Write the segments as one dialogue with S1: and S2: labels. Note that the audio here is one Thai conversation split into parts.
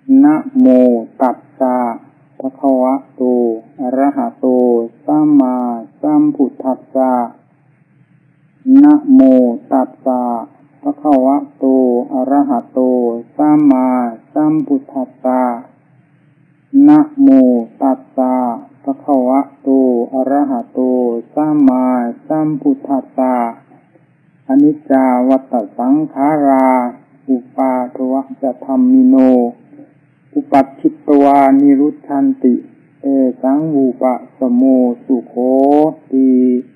S1: นะโมตัสสะภะคะวะโตอะระหะโตสัมมาสัมพุทธัสสะนะโมตัสสะภะคะวะโตอะระหะโตสัมมาสัมพุทธัสสะนะโมตัสสะภะคะวะโตอะระหะโตสัมมาสัมพุทธัสสะอนิจจาวัฏสังขาราอุปาทวะจะธัมมิโนอุปัชชิตวานิรุชชันติเอสังวูปะสโมสุโขติ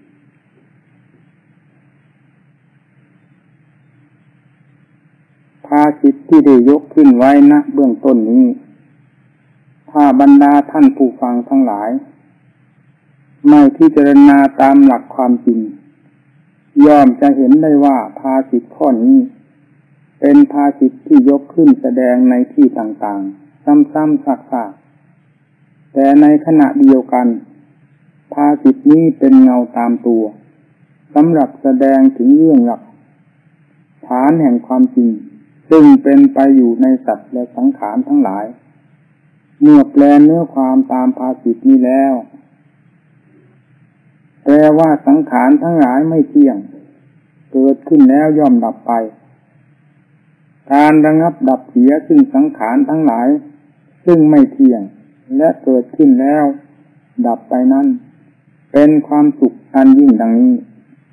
S1: ภาษิตที่ได้ยกขึ้นไว้ณเบื้องต้นนี้ถ้าบรรดาท่านผู้ฟังทั้งหลายไม่พิจารณาตามหลักความจริงย่อมจะเห็นได้ว่าภาษิตข้อนี้เป็นภาษิตที่ยกขึ้นแสดงในที่ต่างๆซ้ำๆซักๆแต่ในขณะเดียวกันภาษิตนี้เป็นเงาตามตัวสำหรับแสดงถึงเรื่องหลักฐานแห่งความจริงซึ่งเป็นไปอยู่ในสัตว์และสังขารทั้งหลายเมื่อแปลเนื้อความตามภาษิตนี้แล้วแปลว่าสังขารทั้งหลายไม่เที่ยงเกิดขึ้นแล้วย่อมดับไปการระงับดับเสียซึ่งสังขารทั้งหลายซึ่งไม่เที่ยงและเกิดขึ้นแล้วดับไปนั้นเป็นความสุขอันยิ่งดังนี้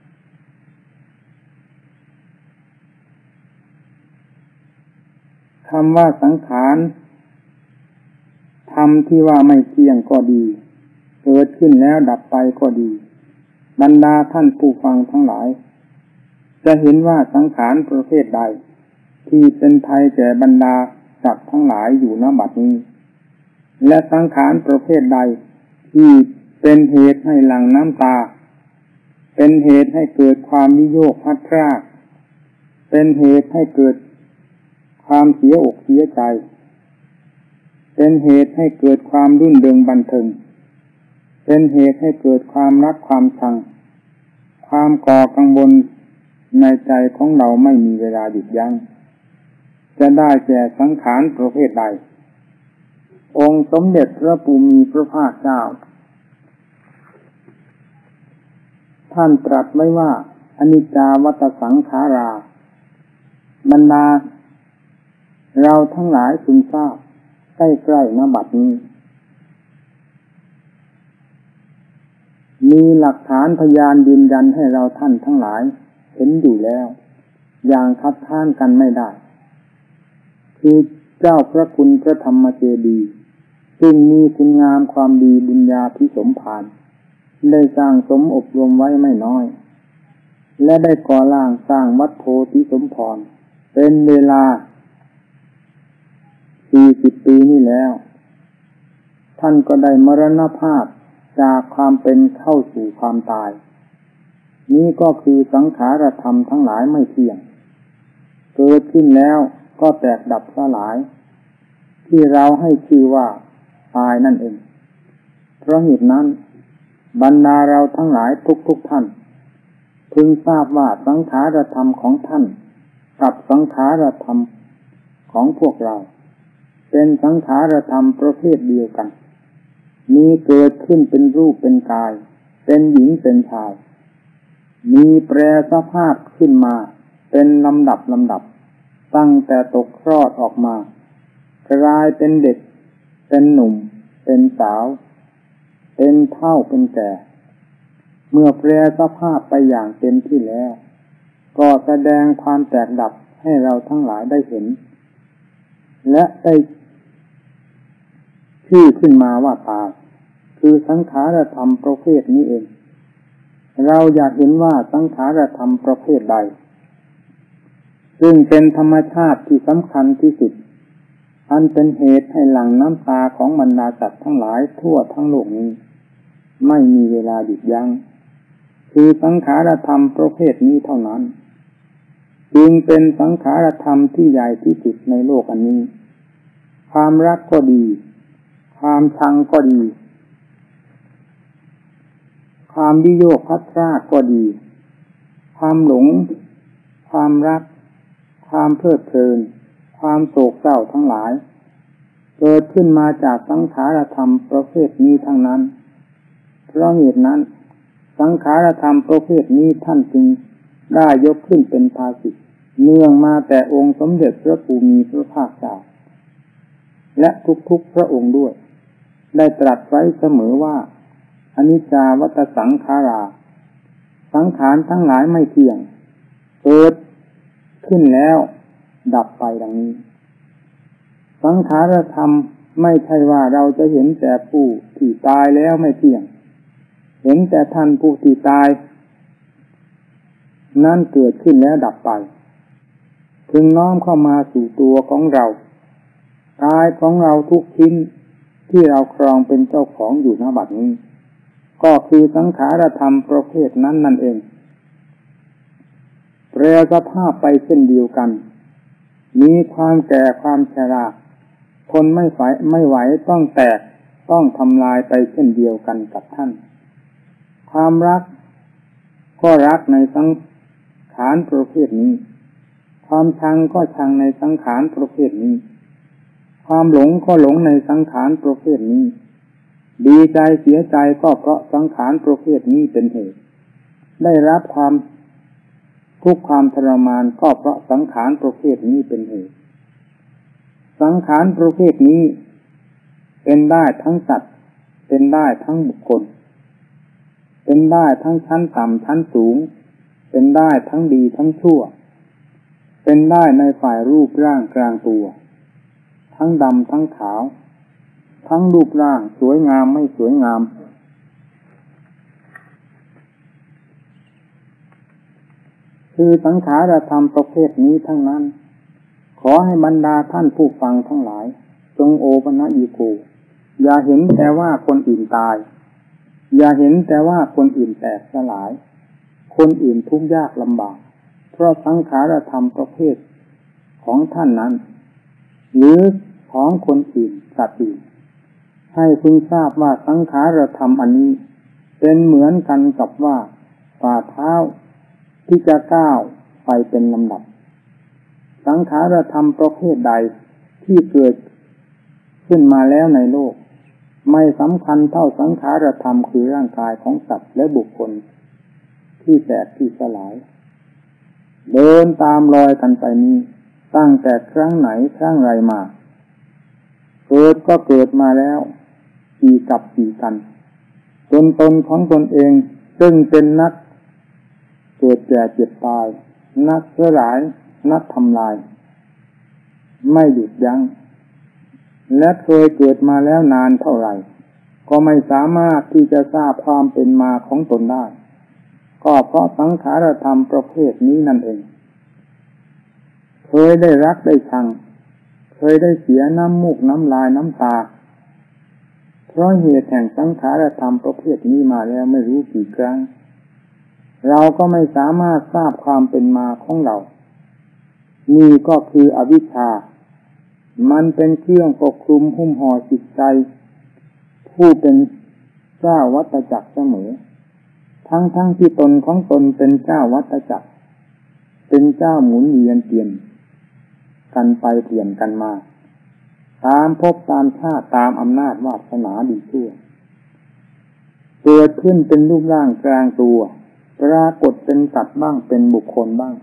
S1: คำว่าสังขารธรรมที่ว่าไม่เที่ยงก็ดีเกิดขึ้นแล้วดับไปก็ดีบรรดาท่านผู้ฟังทั้งหลายจะเห็นว่าสังขารประเภทใดที่เป็นภัยแก่บรรดาสัตว์ทั้งหลายอยู่ณบัดนี้และสังขารประเภทใดที่เป็นเหตุให้หลั่งน้ำตาเป็นเหตุให้เกิดความวิโยคพลัดพรากเป็นเหตุให้เกิดความเสียอกเสียใจเป็นเหตุให้เกิดความรื่นเริงบันเทิงเป็นเหตุให้เกิดความรักความชังความก่อกังวลในใจของเราไม่มีเวลาหยุดยั้งจะได้แก่สังขารประเภทใดองค์สมเด็จพระภูมิพระภาคเจ้าท่านตรัสไว้ว่าอนิจจาวัฏสังขาราบรรดาเราทั้งหลายพึงทราบใกล้ๆณบัดนี้มีหลักฐานพยานยืนยันให้เราท่านทั้งหลายเห็นอยู่แล้วอย่างคัดค้านกันไม่ได้คือเจ้าพระคุณพระธรรมเจดีย์ซึ่งมีคุณงามความดีบุญญาภิสมภารได้สร้างสมอบรมไว้ไม่น้อยและได้ก่อร่างสร้างวัดโพธิสมภรเป็นเวลา40 ปีนี้แล้วท่านก็ได้มรณภาพจากความเป็นเข้าสู่ความตายนี้ก็คือสังขารธรรมทั้งหลายไม่เที่ยงเกิดขึ้นแล้วก็แตกดับสลายที่เราให้ชื่อว่าตายนั่นเองเพราะเหตุนั้นบรรดาเราทั้งหลายทุกท่านพึงทราบว่าสังขารธรรมของท่านกับสังขารธรรมของพวกเราเป็นสังขารธรรมประเภทเดียวกันมีเกิดขึ้นเป็นรูปเป็นกายเป็นหญิงเป็นชายมีแปรสภาพขึ้นมาเป็นลำดับตั้งแต่ตกคลอดออกมากลายเป็นเด็กเป็นหนุ่มเป็นสาวเป็นเฒ่าเป็นแก่เมื่อแปรสภาพไปอย่างเต็มที่แล้วก็แสดงความแตกดับให้เราทั้งหลายได้เห็นและได้ชื่อขึ้นมาว่าตายคือสังขารธรรมประเภทนี้เองเราอยากเห็นว่าสังขารธรรมประเภทใดซึ่งเป็นธรรมชาติที่สำคัญที่สุดอันเป็นเหตุให้หลั่งน้ำตาของบรรดาสัตว์ทั้งหลายทั่วทั้งโลกนี้ไม่มีเวลาหยุดยั้งคือสังขารธรรมประเภทนี้เท่านั้นจึงเป็นสังขารธรรมที่ใหญ่ที่สุดในโลกอันนี้ความรักก็ดีความชังก็ดีความวิโยคพลัดพรากก็ดีความหลงความรักความเพลิดเพลินความโศกเศร้าทั้งหลายเกิดขึ้นมาจากสังขารธรรมประเภทนี้ทั้งนั้นเพราะเหตุนั้นสังขารธรรมประเภทนี้ท่านจึงได้ยกขึ้นเป็นภาษิตเนื่องมาแต่องค์สมเด็จพระภูมิพระภาคเจ้าและทุกๆพระองค์ด้วยได้ตรัสไว้เสมอว่าอนิจจาวัฏสังขาราสังขารทั้งหลายไม่เที่ยงเกิดขึ้นแล้วดับไปดังนี้สังขารธรรมไม่ใช่ว่าเราจะเห็นแต่ผู้ที่ตายแล้วไม่เที่ยงเห็นแต่ท่านผู้ที่ตายนั่นเกิดขึ้นแล้วดับไปถึงน้อมเข้ามาสู่ตัวของเรากายของเราทุกชิ้นที่เราครองเป็นเจ้าของอยู่ณบัดนี้ก็คือสังขารธรรมประเภทนั้นนั่นเองแปรสภาพไปเช่นเดียวกันมีความแก่ความชราทนไม่ไหวต้องแตกต้องทำลายไปเช่นเดียวกันกับท่านความรักก็รักในสังขารประเภทนี้ความชังก็ชังในสังขารประเภทนี้ความหลงก็หลงในสังขารประเภทนี้ดีใจเสียใจก็เพราะสังขารประเภทนี้เป็นเหตุได้รับความทุกข์ความทรมานก็เพราะสังขารประเภทนี้เป็นเหตุสังขารประเภทนี้เป็นได้ทั้งสัตว์เป็นได้ทั้งบุคคลเป็นได้ทั้งชั้นต่ำชั้นสูงเป็นได้ทั้งดีทั้งชั่วเป็นได้ในฝ่ายรูปร่างกลางตัวทั้งดำทั้งขาวทั้งรูปร่างสวยงามไม่สวยงามคือสังขารธรรมประเภทนี้ทั้งนั้นขอให้บรรดาท่านผู้ฟังทั้งหลายจงโอปนัญิโกอย่าเห็นแต่ว่าคนอื่นตายอย่าเห็นแต่ว่าคนอื่นแตกสลายคนอื่นทุกข์ยากลำบากเพราะสังขารธรรมประเภทของท่านนั้นหรือของคนอื่นสัตว์อื่นให้พึงทราบว่าสังขารธรรมอันนี้เป็นเหมือนกันกับว่าฝ่าเท้าที่จะก้าวไปเป็นลำดับสังขารธรรมประเภทใดที่เกิดขึ้นมาแล้วในโลกไม่สำคัญเท่าสังขารธรรมคือร่างกายของสัตว์และบุคคลที่แตกที่สลายเดินตามรอยกันไปนี้ตั้งแต่ครั้งไหนครั้งไรมาเกิดก็เกิดมาแล้วกี่กับกี่กันตนของตนเองซึ่งเป็นนักเกิดแก่เจ็บตายนักสลายนักทำลายไม่หยุดยั้งและเคยเกิดมาแล้วนานเท่าไหร่ก็ไม่สามารถที่จะทราบความเป็นมาของตนได้ก็เพราะสังขารธรรมประเภทนี้นั่นเองเคยได้รักได้ชังเคยได้เสียน้ำมูกน้ำลายน้ำตาเพราะเหตุแห่งสังขารธรรมประเภทนี้มาแล้วไม่รู้กี่ครั้งเราก็ไม่สามารถทราบความเป็นมาของเรานี่ก็คืออวิชชามันเป็นเครื่องปกคลุมหุ้มห่อจิตใจผู้เป็นเจ้าวัฏจักรเสมอทั้งที่ตนของตนเป็นเจ้าวัฏจักรเป็นเจ้าหมุนเวียนเปลี่ยนกันไปเปลี่ยนกันมาตามภพตามชาติตามอำนาจวาสนาดีชั่วเกิดขึ้นเป็นรูปร่างกลางตัวปรากฏเป็นสัตว์บ้างเป็นบุคคลบ้าง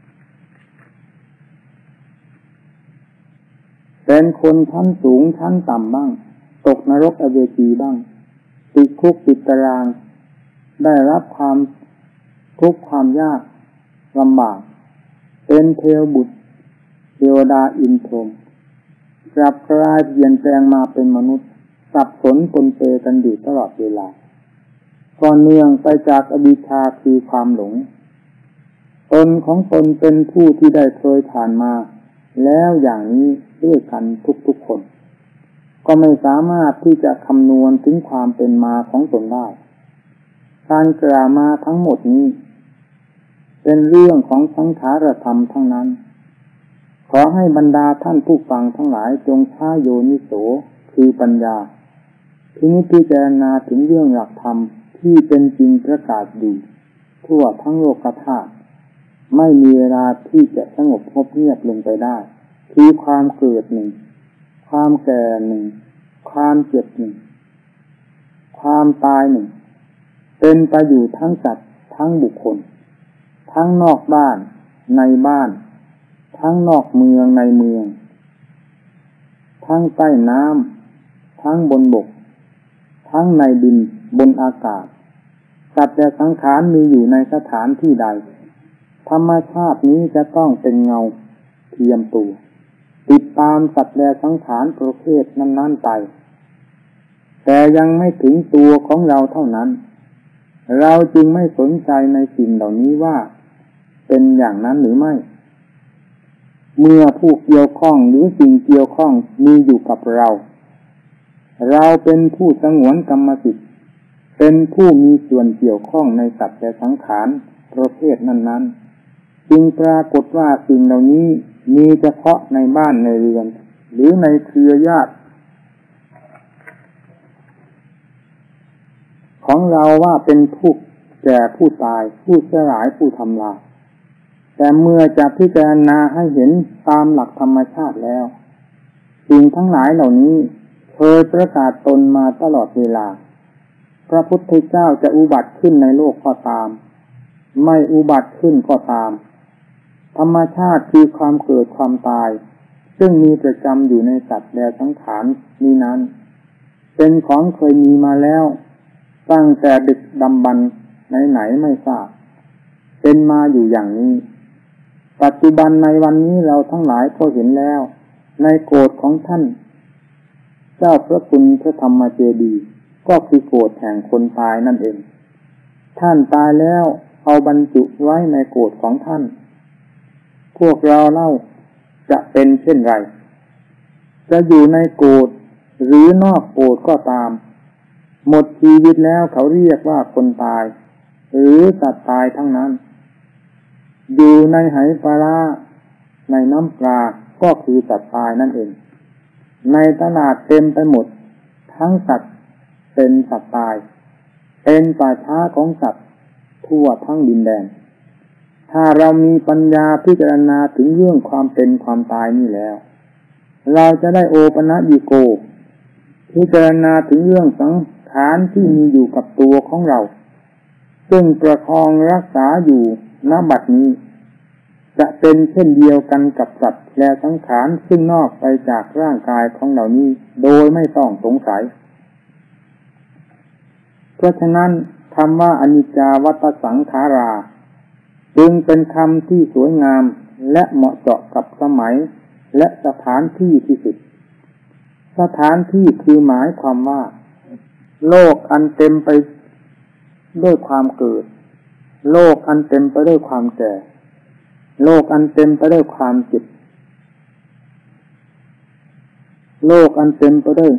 S1: เป็นคนชั้นสูงชั้นต่ำบ้างตกนรกอเวจีบ้างติดคุกติดตารางได้รับความทุกข์ความยากลำบากเป็นเทวบุตรเทวดาอินทร์กลับกลายเปลี่ยนแปลงมาเป็นมนุษย์สับสนปนเปกันอยู่ตลอดเวลาก็เนื่องไปจากอวิชชาคือความหลงตนของตนเป็นผู้ที่ได้เคยผ่านมาแล้วอย่างนี้ด้วยกันทุกคนก็ไม่สามารถที่จะคำนวณถึงความเป็นมาของตนได้การกล่าวมาทั้งหมดนี้เป็นเรื่องของสังขารธรรมทั้งนั้นขอให้บรรดาท่านผู้ฟังทั้งหลายจงใช้โยนิโสคือปัญญาพิจารณาถึงเรื่องหลักธรรมที่เป็นจริงประกาศอยู่ทั่วทั้งโลกธาตุไม่มีเวลาที่จะสงบเงียบลงไปได้คือความเกิดหนึ่งคความแก่หนึ่งความเจ็บหนึ่งความตายหนึ่งเป็นไปอยู่ทั้งสัตว์ทั้งบุคคลทั้งนอกบ้านในบ้านทั้งนอกเมืองในเมืองทั้งใต้น้ำทั้งบนบกทั้งในดินบนอากาศสัตว์และสังขารมีอยู่ในสถานที่ใดธรรมชาตินี้จะต้องเป็นเงาเทียมตัวติดตามสัตว์และสังขารประเภทนั้นๆไปแต่ยังไม่ถึงตัวของเราเท่านั้นเราจึงไม่สนใจในสิ่งเหล่านี้ว่าเป็นอย่างนั้นหรือไม่เมื่อผู้เกี่ยวข้องหรือสิ่งเกี่ยวข้องมีอยู่กับเราเป็นผู้สงวนกรรมสิทธิ์เป็นผู้มีส่วนเกี่ยวข้องในสัตว์และสังขารประเภทนั้นๆจึงปรากฏว่าสิ่งเหล่านี้มีเฉพาะในบ้านในเรือนหรือในเครือญาติของเราว่าเป็นผู้แก่ผู้ตายผู้สลายผู้ทำลายแต่เมื่อจะพิจารณาให้เห็นตามหลักธรรมชาติแล้วสิ่งทั้งหลายเหล่านี้เคยประกาศตนมาตลอดเวลาพระพุทธเจ้าจะอุบัติขึ้นในโลกก็ตามไม่อุบัติขึ้นก็ตามธรรมชาติคือความเกิดความตายซึ่งมีประจำอยู่ในสัตว์และสังขารนี้นั้นเป็นของเคยมีมาแล้วตั้งแต่ดึกดำบรรพ์ไหนๆไม่ทราบเป็นมาอยู่อย่างนี้ปัจจุบันในวันนี้เราทั้งหลายก็เห็นแล้วในโกฏของท่านเจ้าพระคุณพระธรรมเจดีย์ก็คือโกฏแห่งคนตายนั่นเองท่านตายแล้วเอาบรรจุไว้ในโกฏของท่านพวกเราเล่าจะเป็นเช่นไรจะอยู่ในโกฏหรือนอกโกฏก็ตามหมดชีวิตแล้วเขาเรียกว่าคนตายหรือสัตว์ตายทั้งนั้นอยู่ในไหปลาร้าในน้ำปลาก็คือสัตว์ตายนั่นเองในตลาดเต็มไปหมดทั้งสัตว์เป็นสัตว์ตายเป็นป่าช้าของสัตว์ทั่วทั้งดินแดนถ้าเรามีปัญญาพิจารณาถึงเรื่องความเป็นความตายนี่แล้วเราจะได้โอปนัญิโกพิจารณาถึงเรื่องสังขารที่มีอยู่กับตัวของเราซึ่งประคองรักษาอยู่ณบัดนี้จะเป็นเช่นเดียวกันกับสัตว์และสังขารซึ่งนอกไปจากร่างกายของเหล่านี้โดยไม่ต้องสงสัยเพราะฉะนั้นคำว่าอนิจจาวัฏสังขาราจึงเป็นคำที่สวยงามและเหมาะเจาะกับสมัยและสถานที่ที่สุดสถานที่คือหมายความว่าโลกอันเต็มไปด้วยความเกิดโลกอันเต็มไปด้วยความแก่โลกอันเต็มไปด้วยความเจ็บโลกอันเต็มไปด้วย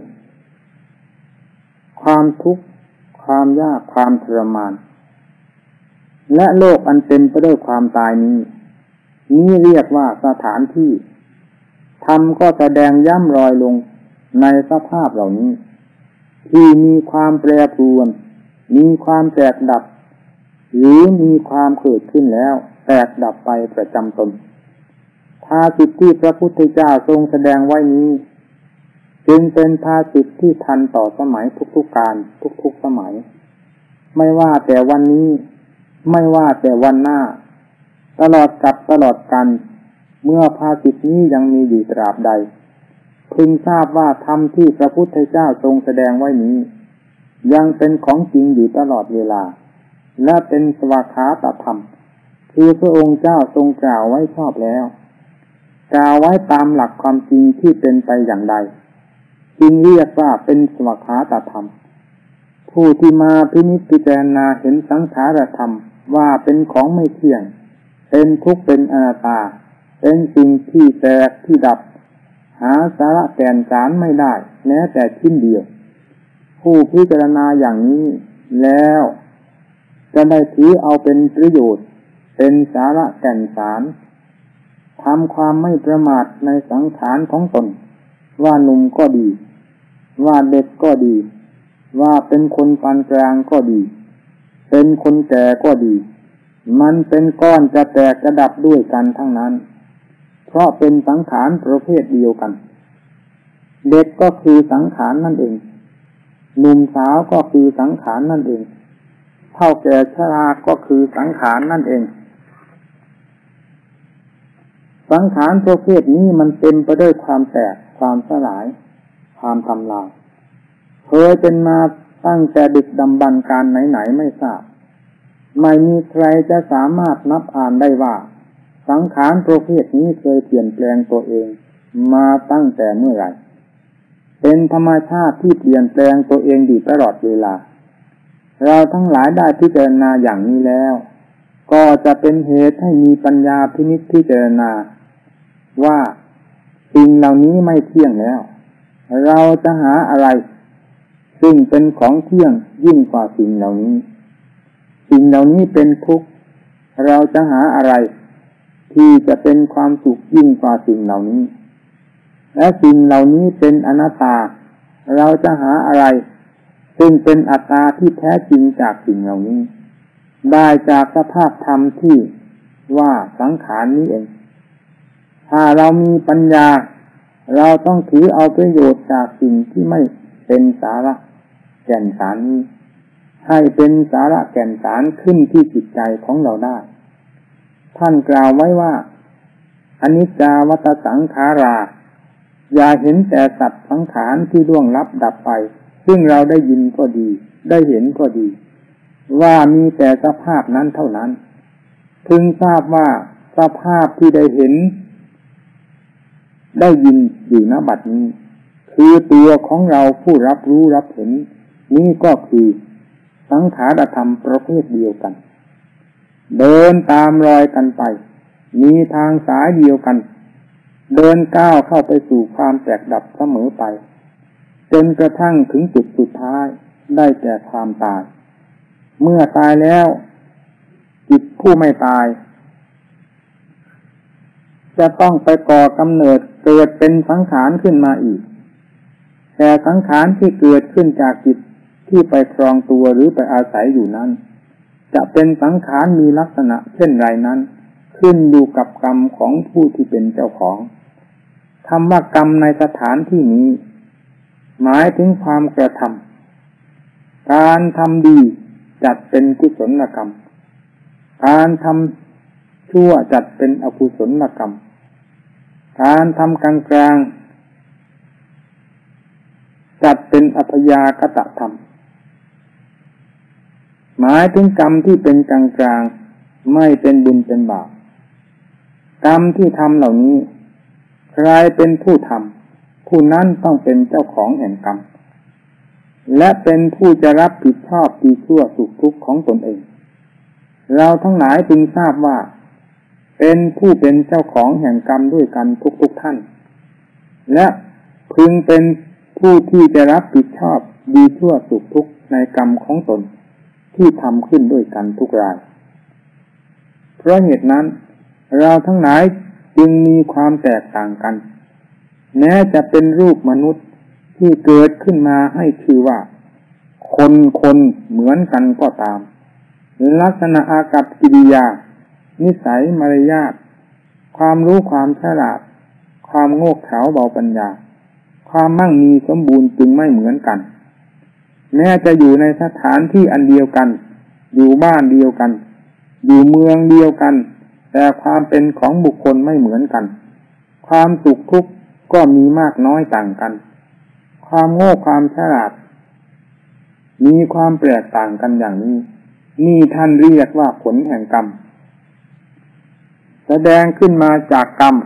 S1: ความทุกข์ความยากความทรมานและโลกอันเต็มไปด้วยความตายนี้เรียกว่าสถานที่ธรรมก็แสดงย่ำรอยลงในสภาพเหล่านี้ที่มีความแปรปรวนมีความแตกดับหรือมีความเกิดขึ้นแล้วแตกดับไปประจำตนภาษิตที่พระพุทธเจ้าทรงแสดงไว้นี้จึงเป็นภาษิตที่ทันต่อสมัยทุกๆการทุกๆสมัยไม่ว่าแต่วันนี้ไม่ว่าแต่วันหน้าตลอดกับตลอดกันเมื่อภาษิตนี้ยังมีอยู่ตราบใดพึงทราบว่าธรรมที่พระพุทธเจ้าทรงแสดงไว้นี้ยังเป็นของจริงอยู่ตลอดเวลาและเป็นสวากขาตธรรมคือพระองค์เจ้าทรงกล่าวไว้ชอบแล้วกล่าวไว้ตามหลักความจริงที่เป็นไปอย่างใดจึงเรียกว่าเป็นสวากขาตธรรมผู้ที่มาพินิจพิจารณาเห็นสังขารธรรมว่าเป็นของไม่เที่ยงเป็นทุกข์เป็นอนัตตาเป็นสิ่งที่แตกที่ดับหาสาระแก่นสารไม่ได้แม้แต่ชิ้นเดียวผู้พิจารณาอย่างนี้แล้วจะได้ถือเอาเป็นประโยชน์เป็นสาระแก่นสารทำความไม่ประมาทในสังขารของตนว่าหนุ่มก็ดีว่าเด็กก็ดีว่าเป็นคนปานกลางก็ดีเป็นคนแก่ก็ดีมันเป็นก้อนจะแตกจะดับด้วยกันทั้งนั้นเพราะเป็นสังขารประเภทเดียวกันเด็กก็คือสังขารนั่นเองหนุ่มสาวก็คือสังขารนั่นเองเฒ่าแก่ชราก็คือสังขารนั่นเองสังขารประเภทนี้มันเต็มไปด้วยความแตกความสลายความทำลายเคยเป็นมาตั้งแต่ดึกดำบรรพ์การไหนๆไม่ทราบไม่มีใครจะสามารถนับอ่านได้ว่าสังขารประเภทนี้เคยเปลี่ยนแปลงตัวเองมาตั้งแต่เมื่อไหร่เป็นธรรมชาติที่เปลี่ยนแปลงตัวเองอยู่ตลอดเวลาเราทั้งหลายได้พิจารณาอย่างนี้แล้วก็จะเป็นเหตุให้มีปัญญาพินิจพิจารณาว่าสิ่งเหล่านี้ไม่เที่ยงแล้วเราจะหาอะไรซึ่งเป็นของเที่ยงยิ่งกว่าสิ่งเหล่านี้สิ่งเหล่านี้เป็นทุกข์เราจะหาอะไรที่จะเป็นความสุขยิ่งกว่าสิ่งเหล่านี้และสิ่งเหล่านี้เป็นอนัตตาเราจะหาอะไรซึ่งเป็นอัตตาที่แท้จริงจากสิ่งเหล่านี้ได้จากสภาพธรรมที่ว่าสังขารนี้เองถ้าเรามีปัญญาเราต้องถือเอาประโยชน์จากสิ่งที่ไม่เป็นสาระแก่นสารนี้ให้เป็นสาระแก่นสารขึ้นที่จิตใจของเราได้ท่านกล่าวไว้ว่าอนิจจาวัฏสังขาราอย่าเห็นแต่สัตว์สังขารที่ล่วงลับดับไปซึ่งเราได้ยินก็ดีได้เห็นก็ดีว่ามีแต่สภาพนั้นเท่านั้นพึงทราบว่าสภาพที่ได้เห็นได้ยินอยู่ณบัดนี้คือตัวของเราผู้รับรู้รับเห็นนี้ก็คือสังขารธรรมประเภทเดียวกันเดินตามรอยกันไปมีทางสายเดียวกันเดินก้าวเข้าไปสู่ความแตกดับเสมอไปจนกระทั่งถึงจุดสุดท้ายได้แก่ความตายเมื่อตายแล้วจิตผู้ไม่ตายจะต้องไปก่อกำเนิดเกิดเป็นสังขารขึ้นมาอีกแต่สังขารที่เกิดขึ้นจากจิตที่ไปครองตัวหรือไปอาศัยอยู่นั้นจะเป็นสังขารมีลักษณะเช่นไรนั้นขึ้นอยู่กับกรรมของผู้ที่เป็นเจ้าของคำว่ากรรมในสถานที่นี้หมายถึงความกระทำการทำดีจัดเป็นกุศลกรรมการทำชั่วจัดเป็นอกุศลกรรมการทำกลางๆจัดเป็นอัพยากตธรรมหมายถึงกรรมที่เป็นกลางๆไม่เป็นบุญเป็นบาปกรรมที่ทำเหล่านี้ใครเป็นผู้ทำผู้นั้นต้องเป็นเจ้าของแห่งกรรมและเป็นผู้จะรับผิดชอบดีชั่วสุขทุกข์ของตนเองเราทั้งหลายจึงทราบว่าเป็นผู้เป็นเจ้าของแห่งกรรมด้วยกันทุกท่านและพึงเป็นผู้ที่จะรับผิดชอบดีชั่วสุขทุกข์ในกรรมของตนที่ทำขึ้นด้วยกันทุกรายเพราะเหตุนั้นเราทั้งหลายจึงมีความแตกต่างกันแม้จะเป็นรูปมนุษย์ที่เกิดขึ้นมาให้ชื่อว่าคนเหมือนกันก็ตามลักษณะอากัปกิริยานิสัยมารยาทความรู้ความฉลาดความโง่เขลาเบาปัญญาความมั่งมีสมบูรณ์จึงไม่เหมือนกันแม้จะอยู่ในสถานที่อันเดียวกันอยู่บ้านเดียวกันอยู่เมืองเดียวกันแต่ความเป็นของบุคคลไม่เหมือนกันความสุขทุกข์ก็มีมากน้อยต่างกันความโง่ความฉลาดมีความแตกต่างกันอย่างนี้นี่ท่านเรียกว่าผลแห่งกรรมแสดงขึ้นมาจากกรรม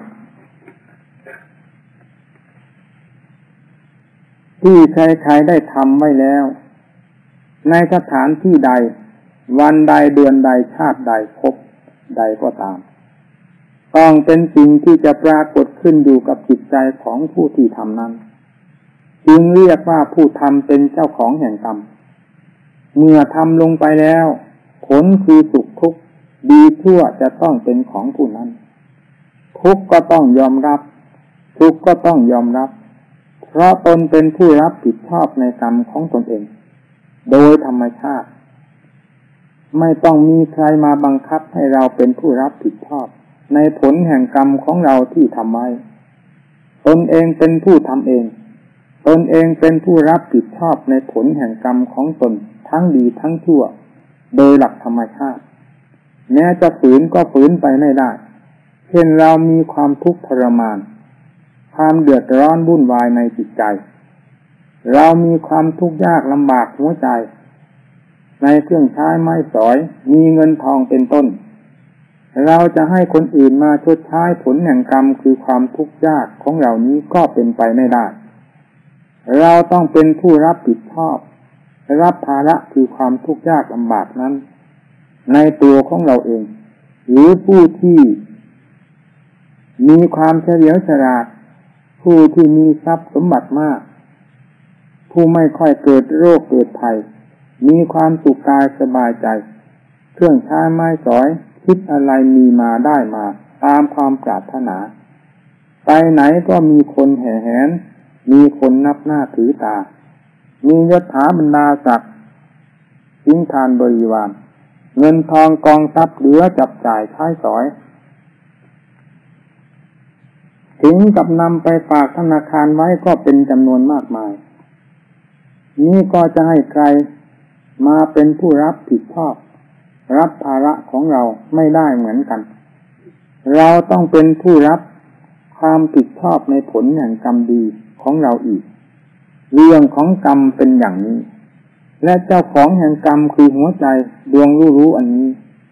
S1: ที่ใครๆได้ทำไว้แล้วในสถานที่ใดวันใดเดือนใดชาติใดภพใดก็ตามต้องเป็นสิ่งที่จะปรากฏขึ้นอยู่กับจิตใจของผู้ที่ทำนั้นจึงเรียกว่าผู้ทำเป็นเจ้าของแห่งกรรมเมื่อทำลงไปแล้วผลคือสุขทุกข์ดีชั่วจะต้องเป็นของผู้นั้นทุกข์ก็ต้องยอมรับสุขก็ต้องยอมรับเพราะตนเป็นผู้รับผิดชอบในกรรมของตนเองโดยธรรมชาติไม่ต้องมีใครมาบังคับให้เราเป็นผู้รับผิดชอบในผลแห่งกรรมของเราที่ทำไว้ตนเองเป็นผู้ทำเองตนเองเป็นผู้รับผิดชอบในผลแห่งกรรมของตนทั้งดีทั้งชั่วโดยหลักธรรมชาติแม้จะฝืนก็ฝืนไปไม่ได้เช่นเรามีความทุกข์ทรมานความเดือดร้อนวุ่นวายในจิตใจเรามีความทุกข์ยากลำบากหัวใจในเครื่องใช้ไม้สอยมีเงินทองเป็นต้นเราจะให้คนอื่นมาชดใช้ผลแห่งกรรมคือความทุกข์ยากของเรานี้ก็เป็นไปไม่ได้เราต้องเป็นผู้รับผิดชอบรับภาระคือความทุกข์ยากลำบากนั้นในตัวของเราเองหรือผู้ที่มีความเฉลียวฉลาดผู้ที่มีทรัพย์สมบัติมากผู้ไม่ค่อยเกิดโรคเกิดภัยมีความสุขกายสบายใจเครื่องใช้ไม้สอยคิดอะไรมีมาได้มาตามความปรารถนาไปไหนก็มีคนแห่แหนมีคนนับหน้าถือตามียศถาบรรดาศักดิ์สินทานบริวารเงินทองกองทรัพย์เหลือจับจ่ายใช้สอยถึงกับนำไปฝากธนาคารไว้ก็เป็นจำนวนมากมายนี้ก็จะให้ใครมาเป็นผู้รับผิดชอบรับภาระของเราไม่ได้เหมือนกันเราต้องเป็นผู้รับความผิดชอบในผลแห่งกรรมดีของเราอีกเรื่องของกรรมเป็นอย่างนี้และเจ้าของแห่งกรรมคือหัวใจดวงรู้อันนี้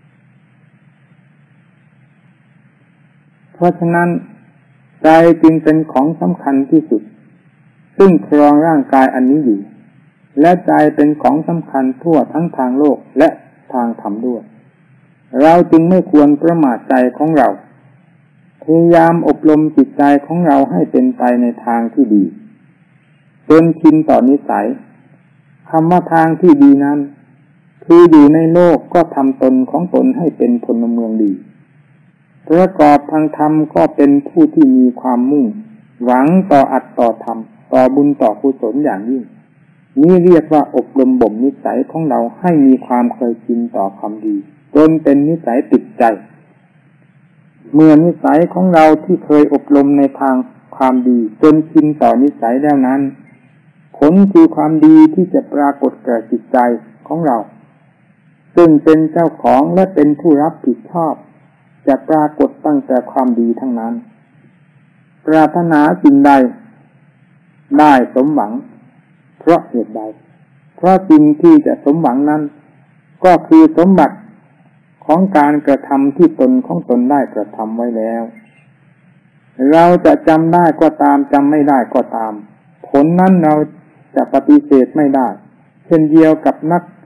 S1: เพราะฉะนั้นใจจึงเป็นของสำคัญที่สุดซึ่งครองร่างกายอันนี้อยู่และใจเป็นของสำคัญทั่วทั้งทางโลกและทางธรรมด้วยเราจึงไม่ควรประมาทใจของเราพยายามอบรมจิตใจของเราให้เป็นไปในทางที่ดีจนชินต่อนิสัยคำว่าทางที่ดีนั้นคืออยู่ในโลกก็ทำตนของตนให้เป็นพลเมืองดีประกอบทางธรรมก็เป็นผู้ที่มีความมุ่งหวังต่ออัตต่อธรรมต่อบุญต่อกุศลอย่างยิ่งนี้เรียกว่าอบรมบ่มนิสัยของเราให้มีความเคยชินต่อความดีจนเป็นนิสัยติดใจเมื่อนิสัยของเราที่เคยอบรมในทางความดีจนชินต่อนิสัยแล้วนั้นผลคือความดีที่จะปรากฏแก่จิตใจของเราซึ่งเป็นเจ้าของและเป็นผู้รับผิดชอบจะปรากฏตั้งแต่ความดีทั้งนั้นปรารถนาสิ่งใดได้สมหวังเพราะเหตุใดเพราะสิ่งที่จะสมหวังนั้นก็คือสมบัติของการกระทำที่ตนของตนได้กระทำไว้แล้วเราจะจำได้ก็ตามจำไม่ได้ก็ตามผลนั้นเราจะปฏิเสธไม่ได้เช่นเดียวกับ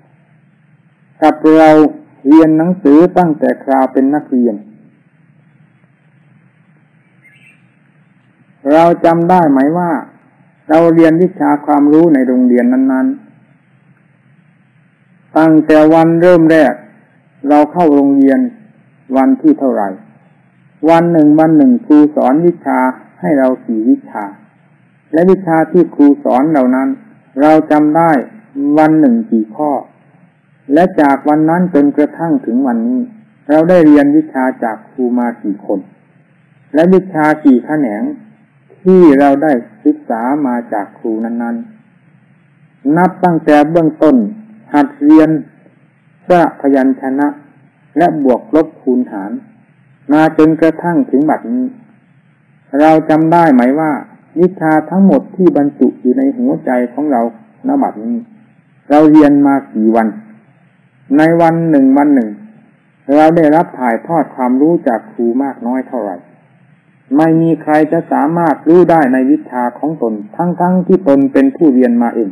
S1: เราเรียนหนังสือตั้งแต่คราวเป็นนักเรียนเราจำได้ไหมว่าเราเรียนวิชาความรู้ในโรงเรียนนั้นๆตั้งแต่วันเริ่มแรกเราเข้าโรงเรียนวันที่เท่าไหร่วันหนึ่งครูสอนวิชาให้เรากี่วิชาและวิชาที่ครูสอนเหล่านั้นเราจำได้วันหนึ่งกี่ข้อและจากวันนั้นจนกระทั่งถึงวันนี้เราได้เรียนวิชาจากครูมากี่คนและวิชากี่แขนงที่เราได้ศึกษามาจากครูนั้นๆนับตั้งแต่เบื้องต้นหัดเรียนสระพยัญชนะและบวกลบคูณหารมาจนกระทั่งถึงบัดนี้เราจำได้ไหมว่าวิชาทั้งหมดที่บรรจุอยู่ในหัวใจของเราณบัดนี้เราเรียนมากี่วันในวันหนึ่งเราได้รับถ่ายทอดความรู้จากครูมากน้อยเท่าไหร่ไม่มีใครจะสามารถรู้ได้ในวิชาของตนทั้งที่ตนเป็นผู้เรียนมาเอง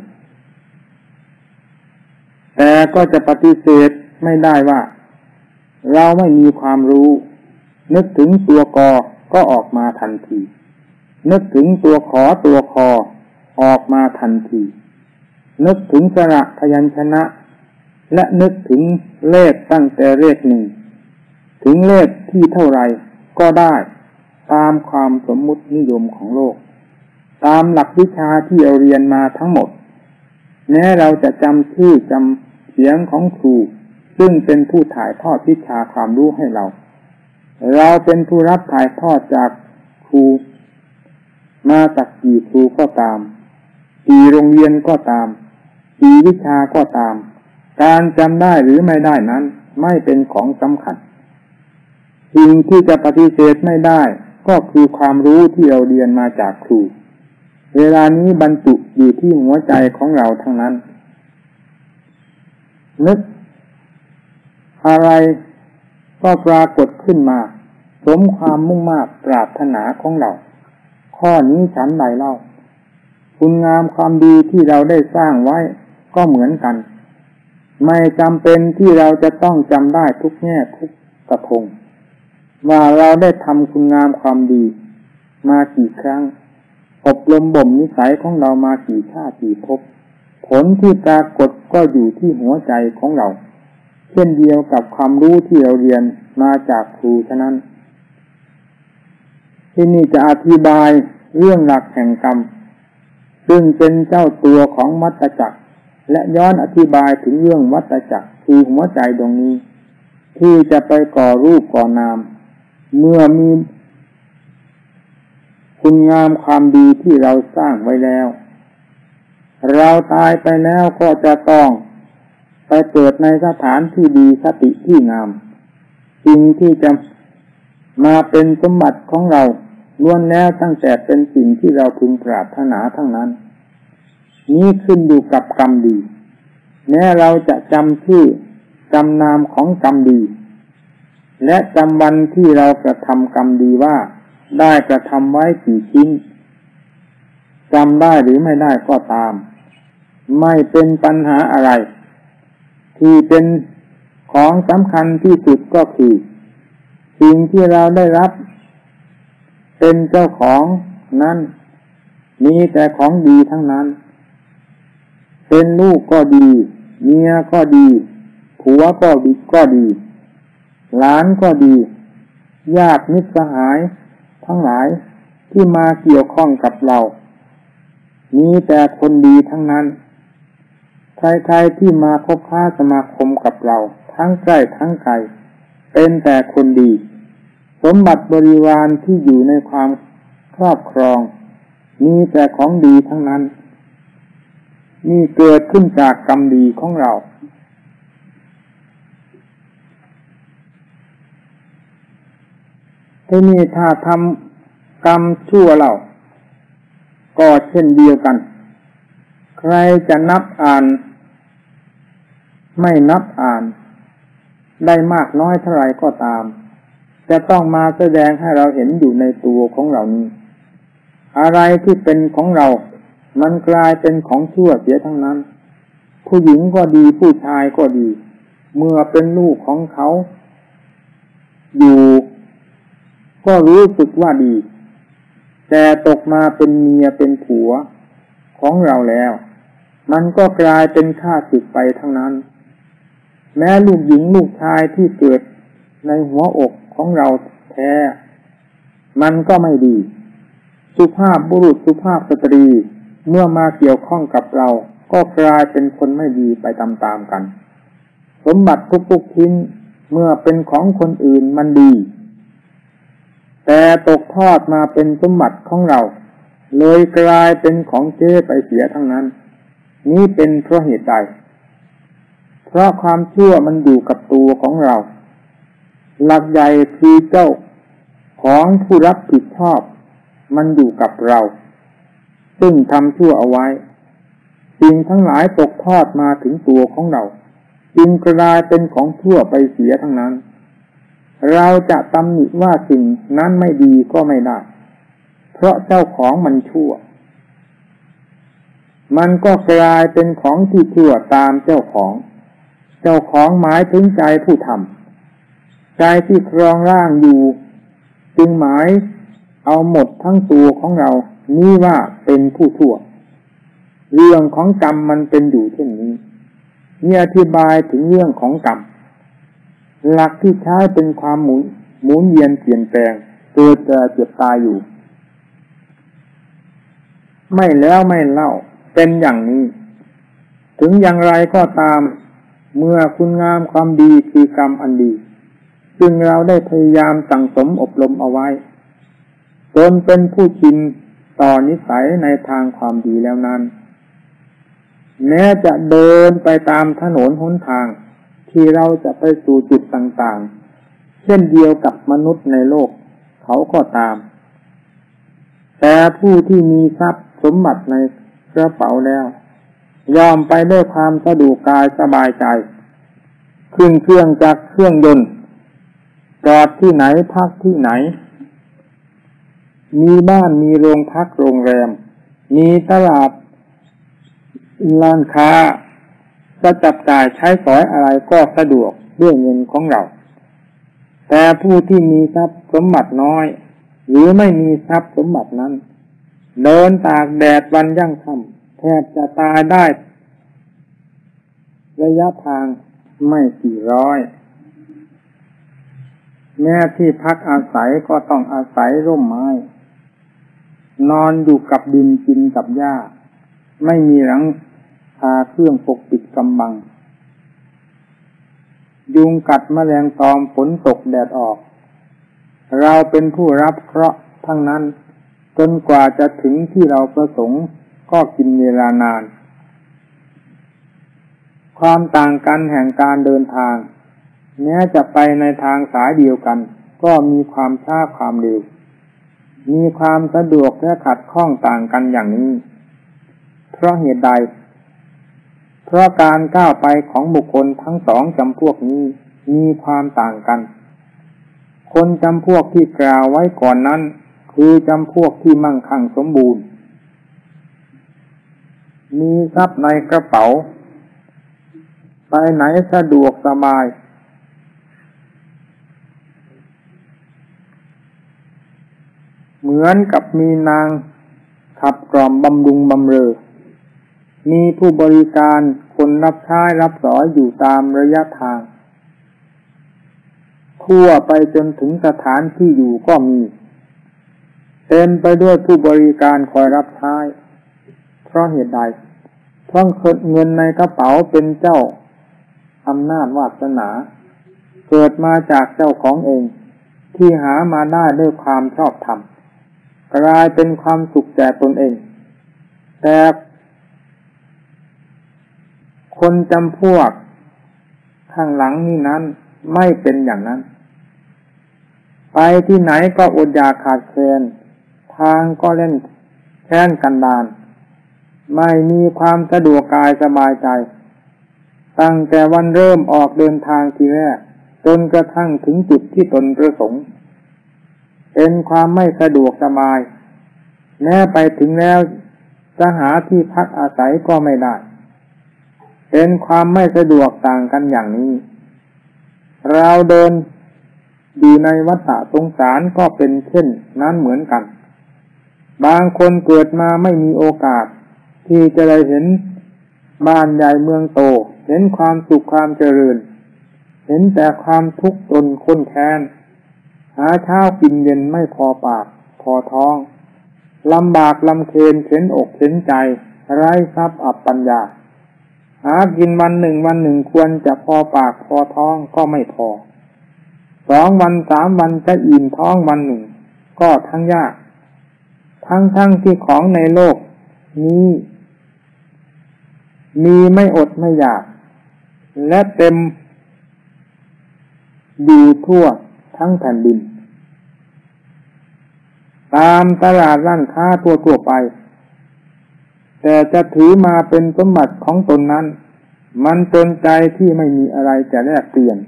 S1: แต่ก็จะปฏิเสธไม่ได้ว่าเราไม่มีความรู้นึกถึงตัวกอก็ออกมาทันทีนึกถึงตัวขอตัวคอออกมาทันทีนึกถึงสระพยัญชนะและนึกถึงเลขตั้งแต่เลขหนึ่งถึงเลขที่เท่าไรก็ได้ตามความสมมุตินิยมของโลกตามหลักวิชาที่เราเรียนมาทั้งหมดแม้เราจะจำชื่อจำเสียงของครูซึ่งเป็นผู้ถ่ายทอดวิชาความรู้ให้เราเป็นผู้รับถ่ายทอดจากครูมาจากกี่ครูก็ตามกี่โรงเรียนก็ตามกี่วิชาก็ตามการจำได้หรือไม่ได้นั้นไม่เป็นของสำคัญสิ่งที่จะปฏิเสธไม่ได้ก็คือความรู้ที่เราเรียนมาจากครูเวลานี้บรรจุอยู่ที่หัวใจของเราทั้งนั้นนึกอะไรก็ปรากฏขึ้นมาสมความมุ่งมา่ปรารถนาของเราข้อนี้ฉันใดเล่าคุณงามความดีที่เราได้สร้างไว้ก็เหมือนกันไม่จำเป็นที่เราจะต้องจำได้ทุกแง่ทุกกระทงว่าเราได้ทำคุณงามความดีมากี่ครั้งอบรมบ่มนิสัยของเรามากี่ชาติกี่ภพผลที่ปรากฏก็อยู่ที่หัวใจของเราเช่นเดียวกับความรู้ที่เราเรียนมาจากครูฉะนั้นที่นี่จะอธิบายเรื่องหลักแห่งกรรมซึ่งเป็นเจ้าตัวของวัฏจักรและย้อนอธิบายถึงเรื่องวัฏจักรคือหัวใจดวงนี้ที่จะไปก่อรูปก่อนามเมื่อมีคุณงามความดีที่เราสร้างไว้แล้วเราตายไปแล้วก็จะต้องไปเกิดในสถานที่ดีสติที่งามสิ่งที่จะมาเป็นสมบัติของเราล้วนแล้วตั้งแต่เป็นสิ่งที่เราพึงปรารถนาทั้งนั้นนี้ขึ้นอยู่กับกรรมดีแม้เราจะจำชื่อจำนามของกรรมดีและจำวันที่เรากระทำกรรมดีว่าได้กระทำไว้กี่ชิ้นจำได้หรือไม่ได้ก็ตามไม่เป็นปัญหาอะไรที่เป็นของสำคัญที่สุดก็คือสิ่งที่เราได้รับเป็นเจ้าของนั้นมีแต่ของดีทั้งนั้นเป็นลูกก็ดีเมียก็ดีผัวก็ดีหลานก็ดีญาติมิตรสหายทั้งหลายที่มาเกี่ยวข้องกับเรามีแต่คนดีทั้งนั้นใครๆที่มาคบค้าสมาคมกับเราทั้งใกล้ทั้งไกลเป็นแต่คนดีสมบัติบริวารที่อยู่ในความครอบครองมีแต่ของดีทั้งนั้นนี่เกิดขึ้นจากกรรมดีของเราที่นี่ถ้าทำกรรมชั่วเราก็เช่นเดียวกันใครจะนับอ่านไม่นับอ่านได้มากน้อยเท่าไรก็ตามจะต้องมาแสดงให้เราเห็นอยู่ในตัวของเรานี้อะไรที่เป็นของเรามันกลายเป็นของชั่วเสียทั้งนั้นผู้หญิงก็ดีผู้ชายก็ดีเมื่อเป็นลูกของเขาอยู่ก็รู้สึกว่าดีแต่ตกมาเป็นเมียเป็นผัวของเราแล้วมันก็กลายเป็นข้าศึกไปทั้งนั้นแม้ลูกหญิงลูกชายที่เกิดในหัวอกของเราแท้มันก็ไม่ดีสุภาพบุรุษสุภาพสตรีเมื่อมาเกี่ยวข้องกับเราก็กลายเป็นคนไม่ดีไปตามๆกันสมบัติทุกๆชิ้นเมื่อเป็นของคนอื่นมันดีแต่ตกทอดมาเป็นสมบัติของเราเลยกลายเป็นของเจ๊ไปเสียทั้งนั้นนี้เป็นเพราะเหตุใดเพราะความชั่วมันอยู่กับตัวของเราหลักใหญ่คือเจ้าของผู้รับผิดชอบมันอยู่กับเราซึ่งทำชั่วเอาไว้สิ่งทั้งหลายตกทอดมาถึงตัวของเราจึงกลายเป็นของชั่วไปเสียทั้งนั้นเราจะตำหนิว่าสิ่งนั้นไม่ดีก็ไม่ได้เพราะเจ้าของมันชั่วมันก็กลายเป็นของที่ชั่วตามเจ้าของหมายถึงใจผู้ทำใจที่ครองร่างอยู่จึงหมายเอาหมดทั้งตัวของเรานี่ว่าเป็นผู้ชั่วเรื่องของกรรมมันเป็นอยู่เช่นนี้นี่อธิบายถึงเรื่องของกรรมหลักที่ใช้เป็นความหมุนเวียนเปลี่ยนแปลงเกิดแก่เจ็บตายอยู่ไม่แล้วไม่เล่าเป็นอย่างนี้ถึงอย่างไรก็ตามเมื่อคุณงามความดีคือกรรมอันดีซึ่งเราได้พยายามสั่งสมอบรมเอาไว้จนเป็นผู้ชินต่อนิสัยในทางความดีแล้วนั้นแม้จะเดินไปตามถนนหนทางที่เราจะไปสู่จุดต่างๆเช่นเดียวกับมนุษย์ในโลกเขาก็ตามแต่ผู้ที่มีทรัพย์สมบัติในกระเป๋าแล้วยอมไปด้วยความสะดวกกายสบายใจขึ้นเครื่องจักรเครื่องยนต์จอดที่ไหนพักที่ไหนมีบ้านมีโรงพักโรงแรมมีตลาดร้านค้าจะจับจ่ายใช้สอยอะไรก็สะดวกด้วยเงินของเราแต่ผู้ที่มีทรัพย์สมบัติน้อยหรือไม่มีทรัพย์สมบัตินั้นเดินตากแดดวันยั่งค่ำแทบจะตายได้ระยะทางไม่กี่ร้อยแม้ที่พักอาศัยก็ต้องอาศัยร่มไม้นอนอยู่กับดินกินกับหญ้าไม่มีหลังคาเครื่องปกปิดกำบังยุงกัดแมลงตอมฝนตกแดดออกเราเป็นผู้รับเคราะห์ทั้งนั้นจนกว่าจะถึงที่เราประสงค์ก็กินเวลานานความต่างกันแห่งการเดินทางแม้จะไปในทางสายเดียวกันก็มีความช้าความเร็วมีความสะดวกและขัดข้องต่างกันอย่างนี้เพราะเหตุใดเพราะการก้าวไปของบุคคลทั้งสองจำพวกนี้มีความต่างกันคนจำพวกที่กล่าวไว้ก่อนนั้นคือจำพวกที่มั่งคั่งสมบูรณ์มีทรัพย์ในกระเป๋าไปไหนสะดวกสบายเหมือนกับมีนางขับกล่อมบำรุงบำเรอมีผู้บริการคนรับใช้รับสอยอยู่ตามระยะทางทั่วไปจนถึงสถานที่อยู่ก็มีเต็มไปด้วยผู้บริการคอยรับใช้เพราะเหตุใดเพราะเงินในกระเป๋าเป็นเจ้าอำนาจวาสนาเกิดมาจากเจ้าของเองที่หามาได้ด้วยความชอบธรรมกลายเป็นความสุขแก่ตนเองแต่คนจำพวกข้างหลังนี้นั้นไม่เป็นอย่างนั้นไปที่ไหนก็อดอยากขาดแคลนทางก็เล่นแค้นกันดารไม่มีความสะดวกกายสบายใจตั้งแต่วันเริ่มออกเดินทางทีแรกจนกระทั่งถึงจุดที่ตนประสงค์เป็นความไม่สะดวกสบายแม้ไปถึงแล้วจะหาที่พักอาศัยก็ไม่ได้เป็นความไม่สะดวกต่างกันอย่างนี้เราเดินอยู่ในวัฏสงสารก็เป็นเช่นนั้นเหมือนกันบางคนเกิดมาไม่มีโอกาสที่จะได้เห็นบ้านใหญ่เมืองโตเห็นความสุขความเจริญเห็นแต่ความทุกข์จนข้นแค้นหาเช้ากินเย็นไม่พอปากพอท้องลำบากลำเค็ญเข็นอกเข็นใจไร้ทรัพย์อับปัญญาหากินวันหนึ่งควรจะพอปากพอท้องก็ไม่พอ2 วัน 3 วันจะอิ่มท้องวันหนึ่งก็ทั้งยากทั้งที่ของในโลกนี้มีไม่อดไม่อยากและเต็มอยู่ทั่วทั้งแผ่นดินตามตลาดร้านค้าทั่วไปแต่จะถือมาเป็นสมบัติของตนนั้นมันจนใจที่ไม่มีอะไรจะแลกเปลี่ยน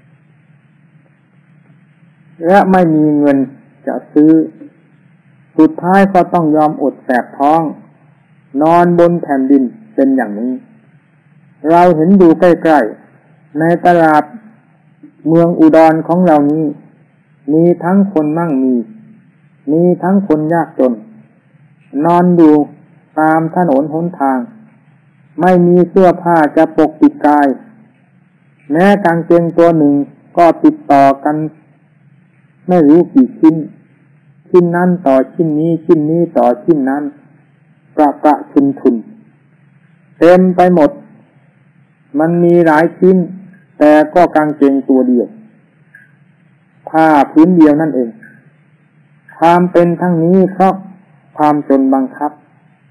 S1: และไม่มีเงินจะซื้อสุดท้ายก็ต้องยอมอดแสบท้องนอนบนแผ่นดินเป็นอย่างนี้เราเห็นดูใกล้ๆในตลาดเมืองอุดรของเรานี้มีทั้งคนมั่งมีทั้งคนยากจนนอนอยู่ตามถนนหนทางไม่มีเสื้อผ้าจะปกปิดกายแม้กางเกงตัวหนึ่งก็ติดต่อกันไม่รู้กี่ชิ้นนั้นต่อชิ้นนี้ต่อชิ้นนั้นประชุนเต็มไปหมดมันมีหลายชิ้นแต่ก็กางเกงตัวเดียวผ้าพื้นเดียวนั่นเองความเป็นทั้งนี้เพราะความจนบังคับ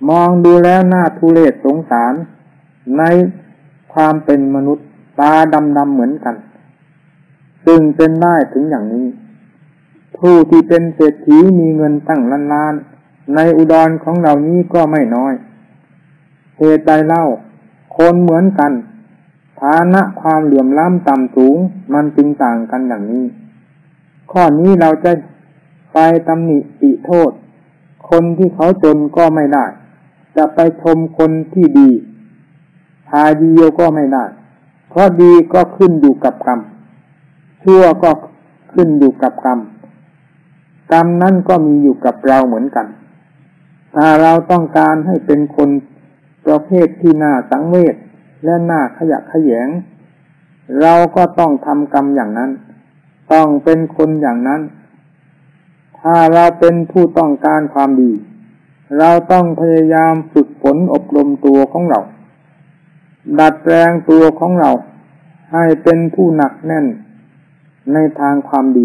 S1: มองดูแล้วน่าทุเรศสงสารในความเป็นมนุษย์ตาดำๆเหมือนกันซึ่งเป็นได้ถึงอย่างนี้ผู้ที่เป็นเศรษฐีมีเงินตั้งล้านๆในอุดรของเรานี้ก็ไม่น้อยเหตุใดเล่าคนเหมือนกันฐานะความเหลื่อมล้ำต่ำสูงมันจึงต่างกันอย่างนี้ข้อนี้เราจะไปตำหนิติโทษคนที่เขาจนก็ไม่ได้จะไปชมคนที่ดีทายดีเดียวก็ไม่ได้เพราะดีก็ขึ้นอยู่กับกรรมชั่วก็ขึ้นอยู่กับกรรมกรรมนั่นก็มีอยู่กับเราเหมือนกันถ้าเราต้องการให้เป็นคนประเภทที่น่าสังเวชและน่าขยะแขยงเราก็ต้องทำกรรมอย่างนั้นต้องเป็นคนอย่างนั้นถ้าเราเป็นผู้ต้องการความดีเราต้องพยายามฝึกฝนอบรมตัวของเราดัดแปลงตัวของเราให้เป็นผู้หนักแน่นในทางความดี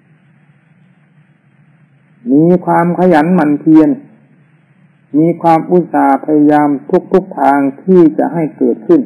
S1: มีความขยันหมั่นเพียรมีความอุตสาห์พยายามทุกทางที่จะให้เกิดขึ้น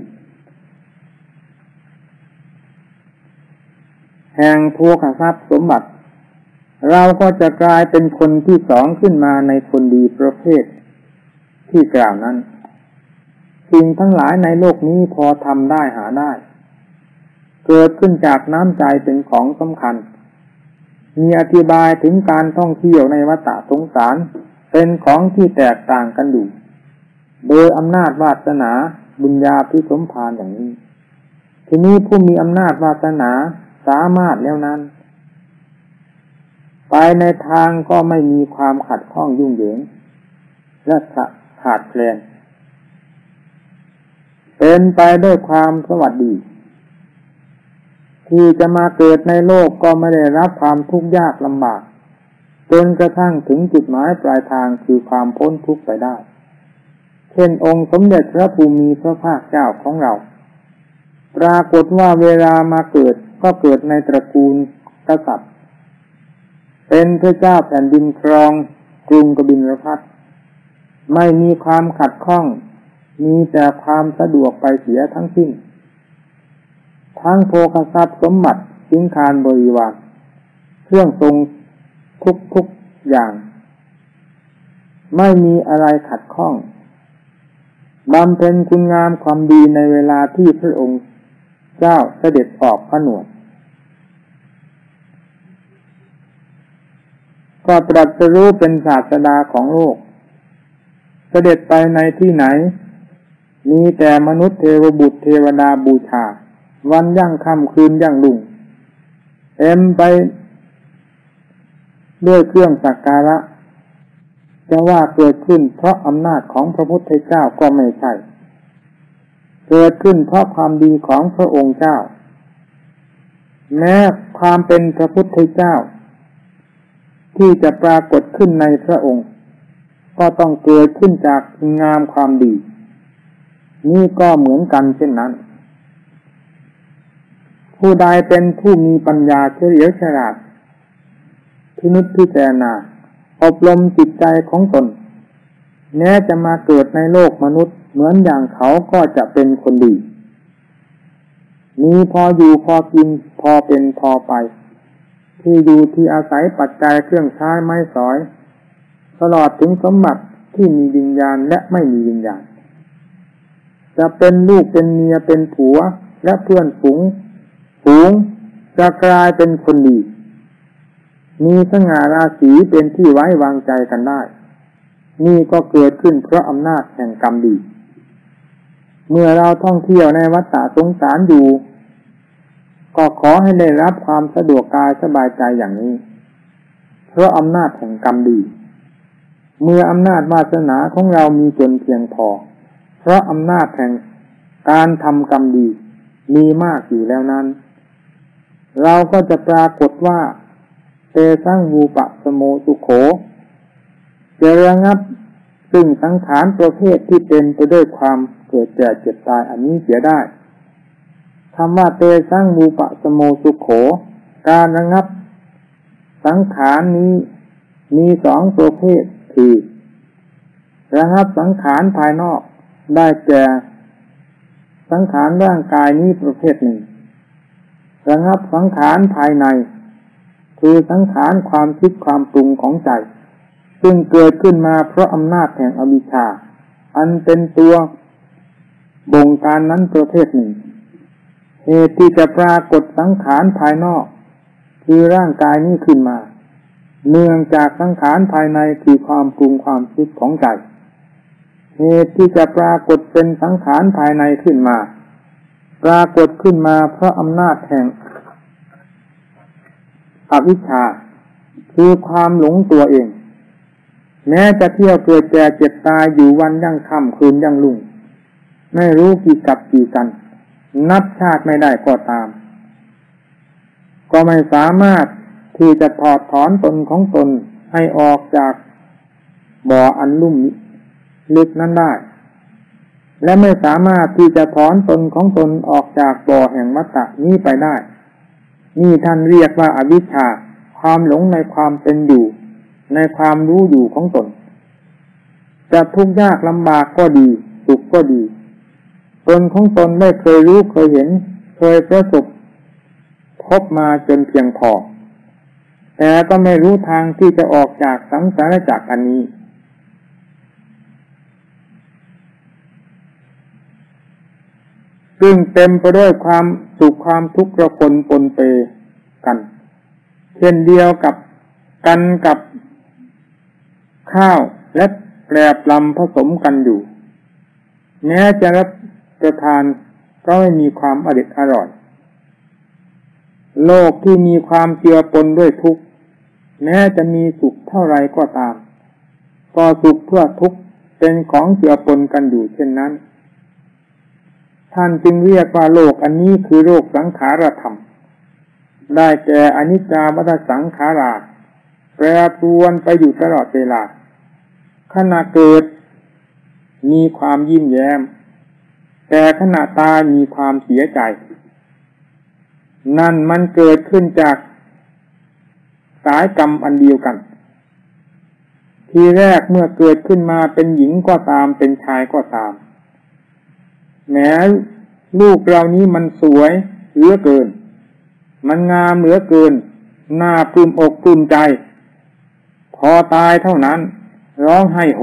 S1: แห่งโภคทรัพย์สมบัติเราก็จะกลายเป็นคนที่สองขึ้นมาในคนดีประเภทที่กล่าวนั้นสิ่งทั้งหลายในโลกนี้พอทำได้หาได้เกิดขึ้นจากน้ำใจเป็นของสำคัญมีอธิบายถึงการท่องเที่ยวในวัฏสงสารเป็นของที่แตกต่างกันอยู่โดยอำนาจวาสนาบุญญาภิสมภารอย่างนี้ทีนี้ผู้มีอำนาจวาสนาสามารถแล้วนั้นไปในทางก็ไม่มีความขัดข้องยุ่งเหยิงและขาดแคลนเป็นไปด้วยความสวัสดีที่จะมาเกิดในโลกก็ไม่ได้รับความทุกข์ยากลำบากจนกระทั่งถึงจุดหมายปลายทางคือความพ้นทุกข์ไปได้เช่นองค์สมเด็จพระภูมิพระภาคเจ้าของเราปรากฏว่าเวลามาเกิดก็เกิดในตระกูลกษัตริย์เป็นพระเจ้าแผ่นดินครองกรุงกบิลพัสดุไม่มีความขัดข้องมีแต่ความสะดวกไปเสียทั้งสิ้นทั้งโภคทรัพย์สมบัติสินคารบริวารเครื่องทรงทุกอย่างไม่มีอะไรขัดข้องบำเพ็ญคุณงามความดีในเวลาที่พระองค์เจ้าเสด็จออกผนวดก็ตรัสรู้เป็นศาสดาของโลกเสด็จไปในที่ไหนมีแต่มนุษย์เทวบุตรเทวดาบูชาวันยั่งค่ำคืนยั่งรุ่งเต็มไปด้วยเครื่องสักการะจะว่าเกิดขึ้นเพราะอำนาจของพระพุทธเจ้าก็ไม่ใช่เกิดขึ้นเพราะความดีของพระองค์เจ้าแม้ความเป็นพระพุทธเจ้าที่จะปรากฏขึ้นในพระองค์ก็ต้องเกิดขึ้นจากคุณงามความดีนี่ก็เหมือนกันเช่นนั้นผู้ใดเป็นผู้มีปัญญาเฉลียวฉลาดพินิจพิจารณาอบรมจิตใจของตนแม้จะมาเกิดในโลกมนุษย์เหมือนอย่างเขาก็จะเป็นคนดีมีพออยู่พอกินพอเป็นพอไปที่อยู่ที่อาศัยปัจจัยเครื่องใช้ไม้สอยตลอดถึงสมบัติที่มีวิญญาณและไม่มีวิญญาณจะเป็นลูกเป็นเมียเป็นผัวและเพื่อนฝูงจะกลายเป็นคนดีมีสง่าราศีเป็นที่ไว้วางใจกันได้นี่ก็เกิดขึ้นเพราะอำนาจแห่งกรรมดีเมื่อเราท่องเที่ยวในวัฏสงสารอยู่ก็ขอให้ได้รับความสะดวกกายสบายใจอย่างนี้เพราะอำนาจแห่งกรรมดีเมื่ออำนาจวาสนาของเรามีจนเพียงพอเพราะอำนาจแห่งการทำกรรมดีมีมากอยู่แล้วนั้นเราก็จะปรากฏว่าเตสังวูปะสโมสุโขจะระงับซึ่งสังขารประเภทที่เป็นไปด้วยความเกิดแก่เจ็บตายอันนี้เสียได้คำว่าเตสังวูปะสโมสุโขการระงับสังขารนี้มีสองประเภทคือระงับสังขารภายนอกได้แก่สังขารร่างกายนี้ประเภทหนึ่งระงับสังขารภายในคือสังขารความคิดความปรุงของใจซึ่งเกิดขึ้นมาเพราะอำนาจแห่งอวิชชาอันเป็นตัวบงการนั้นประเภทหนึ่งเหตุที่จะปรากฏสังขารภายนอกคือร่างกายนี้ขึ้นมาเนื่องจากสังขารภายในคือความปรุงความคิดของใจเหตุที่จะปรากฏเป็นสังขารภายในขึ้นมาปรากฏขึ้นมาเพราะอำนาจแห่งอวิชชาคือความหลงตัวเองแม้จะเที่ยวเกิดแก่เจ็บตายอยู่วันยั่งค่ำคืนยั่งรุ่งไม่รู้กี่กับกี่กันนับชาติไม่ได้ก็ตามก็ไม่สามารถที่จะถอดถอนตนของตนให้ออกจากบ่ออันลุ่มลึกนั้นได้และไม่สามารถที่จะถอนตนของตนออกจากบ่อแห่งวัฏฏะนี้ไปได้นี่ท่านเรียกว่าอวิชชาความหลงในความเป็นอยู่ในความรู้อยู่ของตนจะทุกข์ยากลำบากก็ดีสุขก็ดีตนของตนได้เคยรู้เคยเห็นเคยประสบพบมาจนเพียงพอแต่ก็ไม่รู้ทางที่จะออกจากสังสารวัฏอันนี้ซึ่งเต็มไปด้วยความสุขความทุกข์ระคนปนเปกันเช่นเดียวกับข้าวและแปรปรำผสมกันอยู่แม้จะรับประทานก็ไม่มีความอร่อยโลกที่มีความเจือปนด้วยทุกข์แม้จะมีสุขเท่าไรก็ตามก็สุขเพื่อทุกข์เป็นของเจือปนกันอยู่เช่นนั้นท่านจึงเรียกว่าโลกอันนี้คือโลกสังขารธรรมได้แก่อนิจจาวัฏสังขาราแปรปรวนไปอยู่ตลอดเวลาขณะเกิดมีความยิ้มแย้มแต่ขณะตายมีความเสียใจนั่นมันเกิดขึ้นจากสายกรรมอันเดียวกันทีแรกเมื่อเกิดขึ้นมาเป็นหญิงก็ตามเป็นชายก็ตามแม้ลูกเรานี้มันสวยเหลือเกินมันงามเหลือเกินน่าปลื้มอกปลื้มใจพอตายเท่านั้นร้องไห้โฮ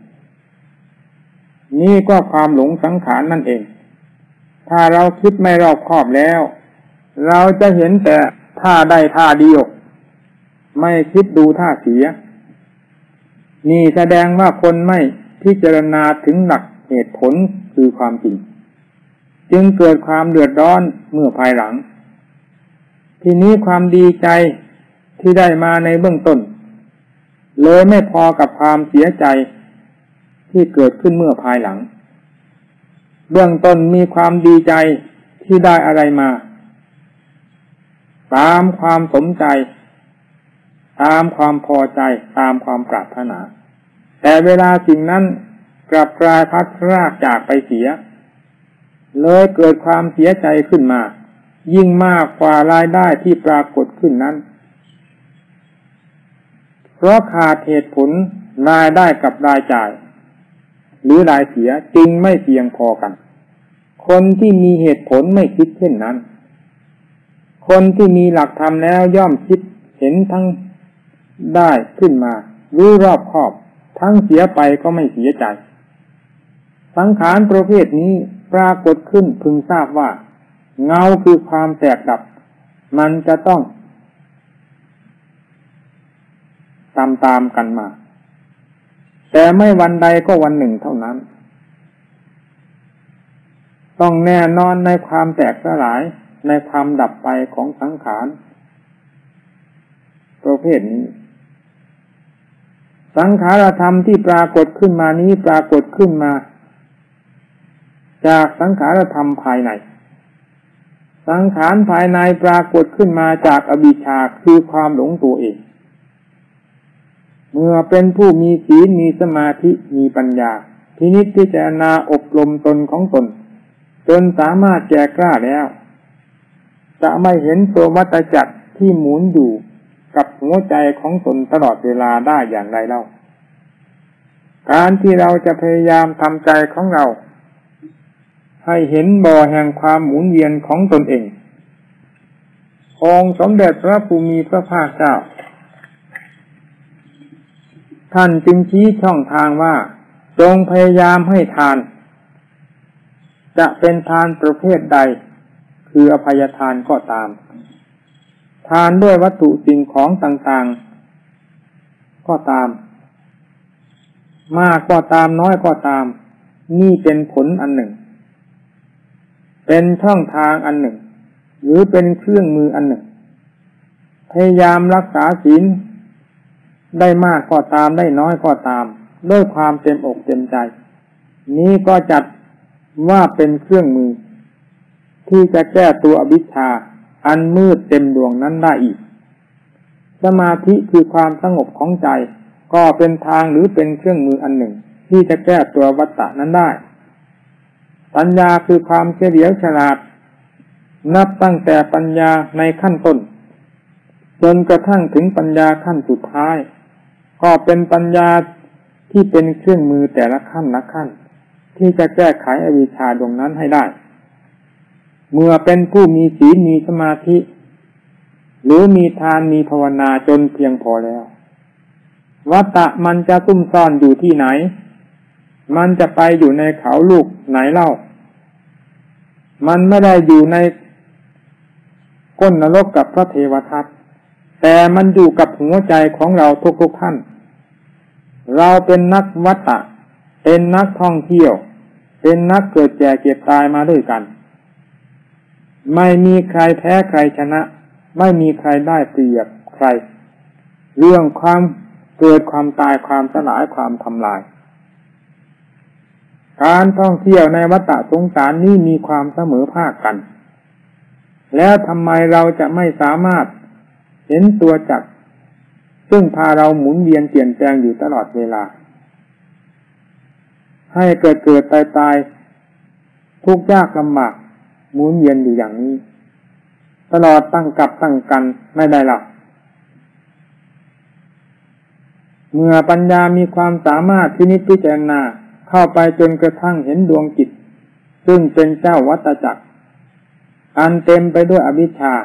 S1: นี่ก็ความหลงสังขารนั่นเองถ้าเราคิดไม่รอบคอบแล้วเราจะเห็นแต่ท่าได้ท่าเดียวไม่คิดดูท่าเสียนี่แสดงว่าคนไม่พิจารณาถึงหลักเหตุผลคือความจริงจึงเกิดความเดือดร้อนเมื่อภายหลังทีนี้ความดีใจที่ได้มาในเบื้องต้นเลยไม่พอกับความเสียใจที่เกิดขึ้นเมื่อภายหลังเบื้องต้นมีความดีใจที่ได้อะไรมาตามความสมใจตามความพอใจตามความปรารถนาแต่เวลาสิ่งนั้นกลับกลายพัดพรากจากไปเสียเลยเกิดความเสียใจขึ้นมายิ่งมากกว่ารายได้ที่ปรากฏขึ้นนั้นเพราะขาดเหตุผลรายได้กับรายจ่ายหรือรายเสียจึงไม่เพียงพอกันคนที่มีเหตุผลไม่คิดเช่นนั้นคนที่มีหลักธรรมแล้วย่อมคิดเห็นทั้งได้ขึ้นมารู้รอบคอบทั้งเสียไปก็ไม่เสียใจสังขารประเภทนี้ปรากฏขึ้นพึงทราบว่าเงาคือความแตกดับมันจะต้องตามกันมาแต่ไม่วันใดก็วันหนึ่งเท่านั้นต้องแน่นอนในความแตกสลายในความดับไปของสังขารประเภทนี้สังขารธรรมที่ปรากฏขึ้นมานี้ปรากฏขึ้นมาจากสังขารธรรมภายในสังขารภายในปรากฏขึ้นมาจากอวิชชาคือความหลงตัวเองเมื่อเป็นผู้มีศีลมีสมาธิมีปัญญาพินิจพิจารณาอบรมตนของตนจนสามารถแก่กล้าแล้วจะไม่เห็นตัววัฏจักรที่หมุนอยู่กับหัวใจของตนตลอดเวลาได้อย่างไรเล่าการที่เราจะพยายามทำใจของเราให้เห็นบ่อแห่งความหมุนเวียนของตนเององค์สมเด็จพระภูมิพระภาคเจ้าท่านจึงชี้ช่องทางว่าจงพยายามให้ทานจะเป็นทานประเภทใดคืออภัยทานก็ตามทานด้วยวัตถุสิ่งของต่างๆก็ตามมากก็ตามน้อยก็ตามนี่เป็นผลอันหนึ่งเป็นช่องทางอันหนึ่งหรือเป็นเครื่องมืออันหนึ่งพยายามรักษาศีลได้มากก็ตามได้น้อยก็ตามด้วยความเต็มอกเต็มใจนี้ก็จัดว่าเป็นเครื่องมือที่จะแก้ตัวอวิชชาอันมืดเต็มดวงนั้นได้อีกสมาธิคือความสงบของใจก็เป็นทางหรือเป็นเครื่องมืออันหนึ่งที่จะแก้ตัววัฏฏะนั้นได้ปัญญาคือความเฉลียวฉลาดนับตั้งแต่ปัญญาในขั้นต้นจนกระทั่งถึงปัญญาขั้นสุดท้ายก็เป็นปัญญาที่เป็นเครื่องมือแต่ละขั้นละขั้นที่จะแก้ไขอวิชชาดวงนั้นให้ได้เมื่อเป็นผู้มีศีลมีสมาธิหรือมีทานมีภาวนาจนเพียงพอแล้ววัฏฏะมันจะซุ่มซ่อนอยู่ที่ไหนมันจะไปอยู่ในเขาลูกไหนเล่ามันไม่ได้อยู่ในก้นนรกกับพระเทวทัตแต่มันอยู่กับหัวใจของเราทุกท่านเราเป็นนักวัฏฏะเป็นนักท่องเที่ยวเป็นนักเกิดแก่เจ็บตายมาด้วยกันไม่มีใครแพ้ใครชนะไม่มีใครได้เปรียบใครเรื่องความเกิดความตายความสลายความทำลายการท่องเที่ยวในวัฏสงสารนี้มีความเสมอภาคกันแล้วทำไมเราจะไม่สามารถเห็นตัวจักรซึ่งพาเราหมุนเวียนเปลี่ยนแปลงอยู่ตลอดเวลาให้เกิดตายทุกข์ยากลำบากหมุนเวียนอยู่อย่างนี้ตลอดตั้งกับตั้งกันไม่ได้หรอกเมื่อปัญญามีความสามารถพินิจพิจารณาเข้าไปจนกระทั่งเห็นดวงจิตซึ่งเป็นเจ้าวัฏจักรอันเต็มไปด้วยอวิชชา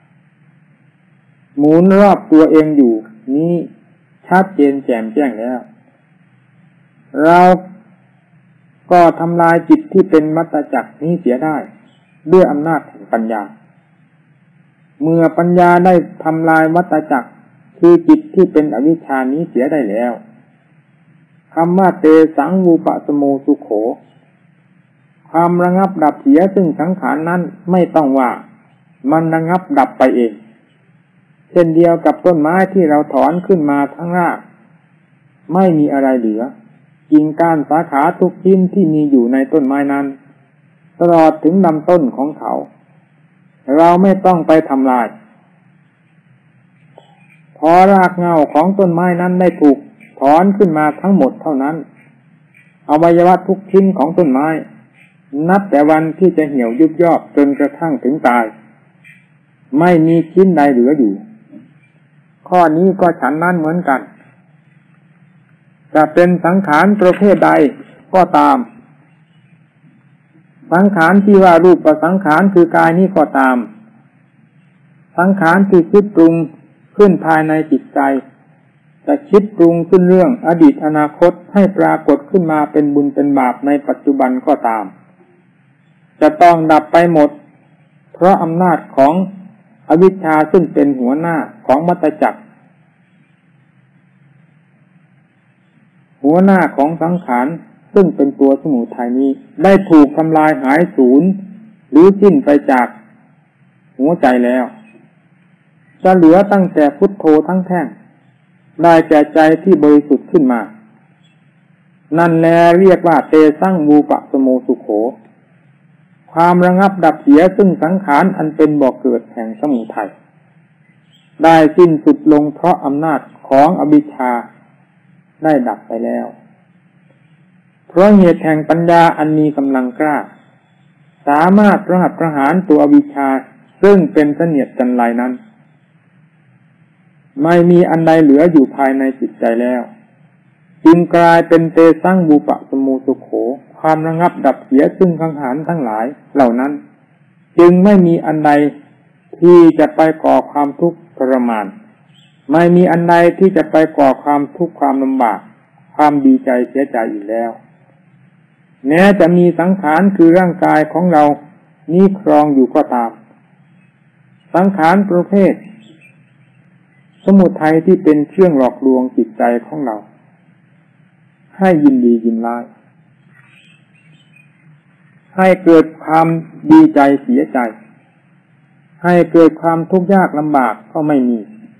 S1: หมุนรอบตัวเองอยู่นี้ชัดเจนแจ่มแจ้งแล้วเราก็ทำลายจิตที่เป็นวัฏจักรนี้เสียได้ด้วยอำนาจแห่งปัญญาเมื่อปัญญาได้ทำลายวัฏจักรคือจิตที่เป็นอวิชชานี้เสียได้แล้วคำว่าเตสังวูปะสโมสุโขความระงับดับเสียซึ่งสังขารนั้นไม่ต้องว่ามันระงับดับไปเองเช่นเดียวกับต้นไม้ที่เราถอนขึ้นมาทั้งรากไม่มีอะไรเหลือกิ่งก้านสาขาทุกชิ้นที่มีอยู่ในต้นไม้นั้นตลอดถึงลำต้นของเขาเราไม่ต้องไปทำลายพอรากเหง้าของต้นไม้นั้นได้ถูกถอนขึ้นมาทั้งหมดเท่านั้นอวัยวะทุกชิ้นของต้นไม้นับแต่วันที่จะเหี่ยวยุบย่อจนกระทั่งถึงตายไม่มีชิ้นใดเหลืออยู่ข้อนี้ก็ฉันนั้นเหมือนกันจะเป็นสังขารประเภทใดก็ตามสังขารที่ว่ารูปสังขารคือกายนี้ก็ตามสังขารที่คิดปรุงขึ้นภายในจิตใจจะคิดปรุงขึ้นเรื่องอดีตอนาคตให้ปรากฏขึ้นมาเป็นบุญเป็นบาปในปัจจุบันก็ตามจะต้องดับไปหมดเพราะอำนาจของอวิชชาซึ่งเป็นหัวหน้าของวัฏจักรหัวหน้าของสังขารซึ่งเป็นตัวสมุทัยนี้ได้ถูกทำลายหายสูญหรือสิ้นไปจากหัวใจแล้วจะเหลือตั้งแต่พุทโธทั้งแท่งได้แก่ใจที่บริสุทธิ์ขึ้นมานั่นแลเรียกว่าเตสังวูปะสโมสุโขความระงับดับเสียซึ่งสังขารอันเป็นบ่อเกิดแห่งสมุทัยได้สิ้นสุดลงเพราะอำนาจของอวิชชาได้ดับไปแล้วเพราะเหตุแห่งปัญญาอันมีกำลังกล้าสามารถระหัตประหารตัวอวิชชาซึ่งเป็นเสนียดจันไรนั้นไม่มีอันใดเหลืออยู่ภายในจิตใจแล้วจึงกลายเป็นเตสังบูปะสมูสุโขความระงับดับเสียซึ่งสังขารทั้งหลายเหล่านั้นจึงไม่มีอันใดที่จะไปก่อความทุกข์ทรมานไม่มีอันใดที่จะไปก่อความทุกข์ความลำบากความดีใจเสียใจอีกแล้วแม้จะมีสังขารคือร่างกายของเรานี้ครองอยู่ก็ตามสังขารประเภทสมุทัยที่เป็นเครื่องหลอกลวงจิตใจของเราให้ยินดียินร้ายให้เกิดความดีใจเสียใจให้เกิดความทุกข์ยากลำบากก็ไม่มี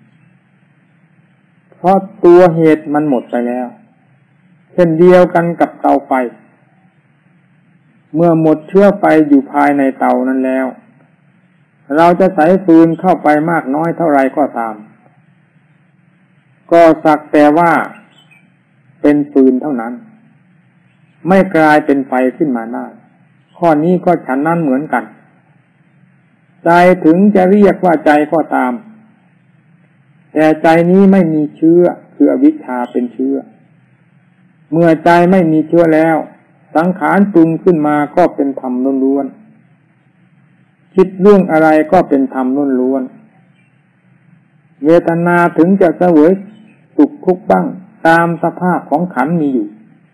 S1: เพราะตัวเหตุมันหมดไปแล้วเช่นเดียวกันกับเตาไฟเมื่อหมดเชื้อไฟอยู่ภายในเตานั้นแล้วเราจะใส่ฟืนเข้าไปมากน้อยเท่าไรก็ตามก็สักแต่ว่าเป็นฟืนเท่านั้นไม่กลายเป็นไฟขึ้นมาได้ข้อนี้ก็ฉันนั้นเหมือนกันใจถึงจะเรียกว่าใจก็ตามแต่ใจนี้ไม่มีเชื้อคืออวิชชาเป็นเชื้อเมื่อใจไม่มีเชื้อแล้วสังขารปรุงขึ้นมาก็เป็นธรรมล้วนๆคิดเรื่องอะไรก็เป็นธรรมล้วนๆเวทนาถึงจะเสวยสุขทุกข์บ้างตามสภาพของขันธ์มีอยู่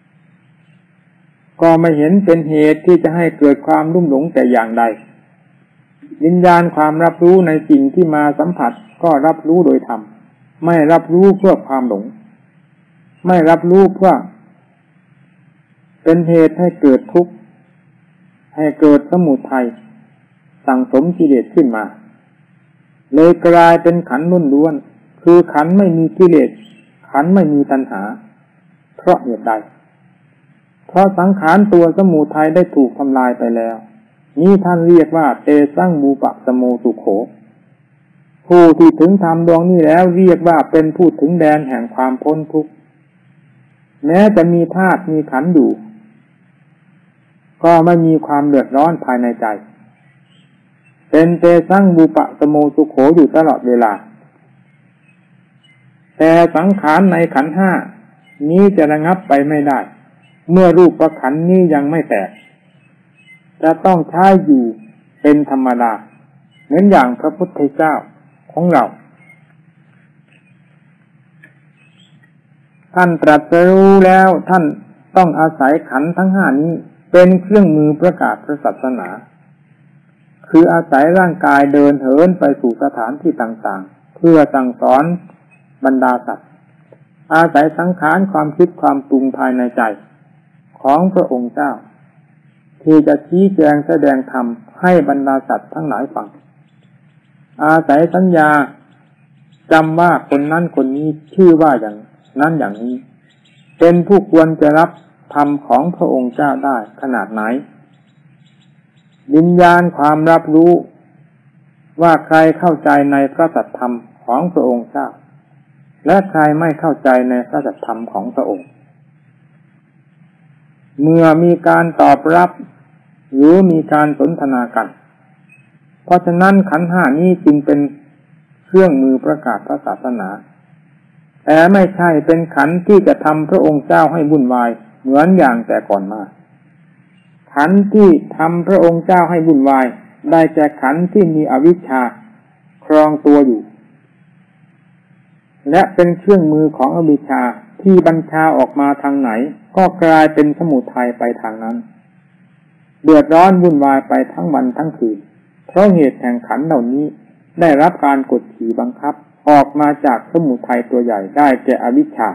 S1: ก็ไม่เห็นเป็นเหตุที่จะให้เกิดความลุ่มหลงแต่อย่างใดวิญญาณความรับรู้ในสิ่งที่มาสัมผัสก็รับรู้โดยธรรมไม่รับรู้เพื่อความหลงไม่รับรู้เพื่อเป็นเหตุให้เกิดทุกข์ให้เกิดสมุทัยสั่งสมกิเลสขึ้นมาเลยกลายเป็นขันธ์ล้วนๆคือขันธ์ไม่มีกิเลสขันธ์ไม่มีตัณหาเพราะเหตุใดเพราะสังขารตัวสมุทัยได้ถูกทำลายไปแล้วนี้ท่านเรียกว่าเตสังบูปะสโมสุโขผู้ที่ถึงธรรมดวงนี้แล้วเรียกว่าเป็นผู้ถึงแดนแห่งความพ้นทุกข์แม้จะมีธาตุมีขันธ์อยู่ก็ไม่มีความเดือดร้อนภายในใจเป็นเตสังบูปะสโมสุโขอยู่ตลอดเวลาแต่สังขารในขันธ์ห้านี้จะระงับไปไม่ได้เมื่อรูปขันธ์นี้ยังไม่แตกจะต้องใช้อยู่เป็นธรรมดาเหมือนอย่างพระพุทธเจ้าของเราท่านตรัสรู้แล้วท่านต้องอาศัยขันธ์ทั้งห้านี้เป็นเครื่องมือประกาศพระศาสนาคืออาศัยร่างกายเดินเหินไปสู่สถานที่ต่างๆเพื่อสั่งสอนบรรดาสัตว์อาศัยสังขารความคิดความปรุงภายในใจของพระองค์เจ้าที่จะชี้แจงแสดงธรรมให้บรรดาสัตว์ทั้งหลายฟังอาศัยสัญญาจำว่าคนนั้นคนนี้ชื่อว่าอย่างนั้นอย่างนี้เป็นผู้ควรจะรับธรรมของพระองค์เจ้าได้ขนาดไหนวิญญาณความรับรู้ว่าใครเข้าใจในพระสัทธรรมของพระองค์เจ้าและใครไม่เข้าใจในพระสัทธรรมของพระองค์เมื่อมีการตอบรับหรือมีการสนทนากันเพราะฉะนั้นขันธ์ห้านี้จึงเป็นเครื่องมือประกาศพระศาสนาแต่ไม่ใช่เป็นขันธ์ที่จะทำพระองค์เจ้าให้วุ่นวายเหมือนอย่างแต่ก่อนมาขันธ์ที่ทำพระองค์เจ้าให้วุ่นวายได้แก่ขันธ์ที่มีอวิชชาครองตัวอยู่และเป็นเครื่องมือของอวิชชาที่บัญชาออกมาทางไหนก็กลายเป็นสมุทัยไปทางนั้นเดือดร้อนวุ่นวายไปทั้งวันทั้งคืนเพราะเหตุแห่งขันธ์เหล่านี้ได้รับการกดขี่บังคับออกมาจากสมุทัยตัวใหญ่ได้แก่อวิชชา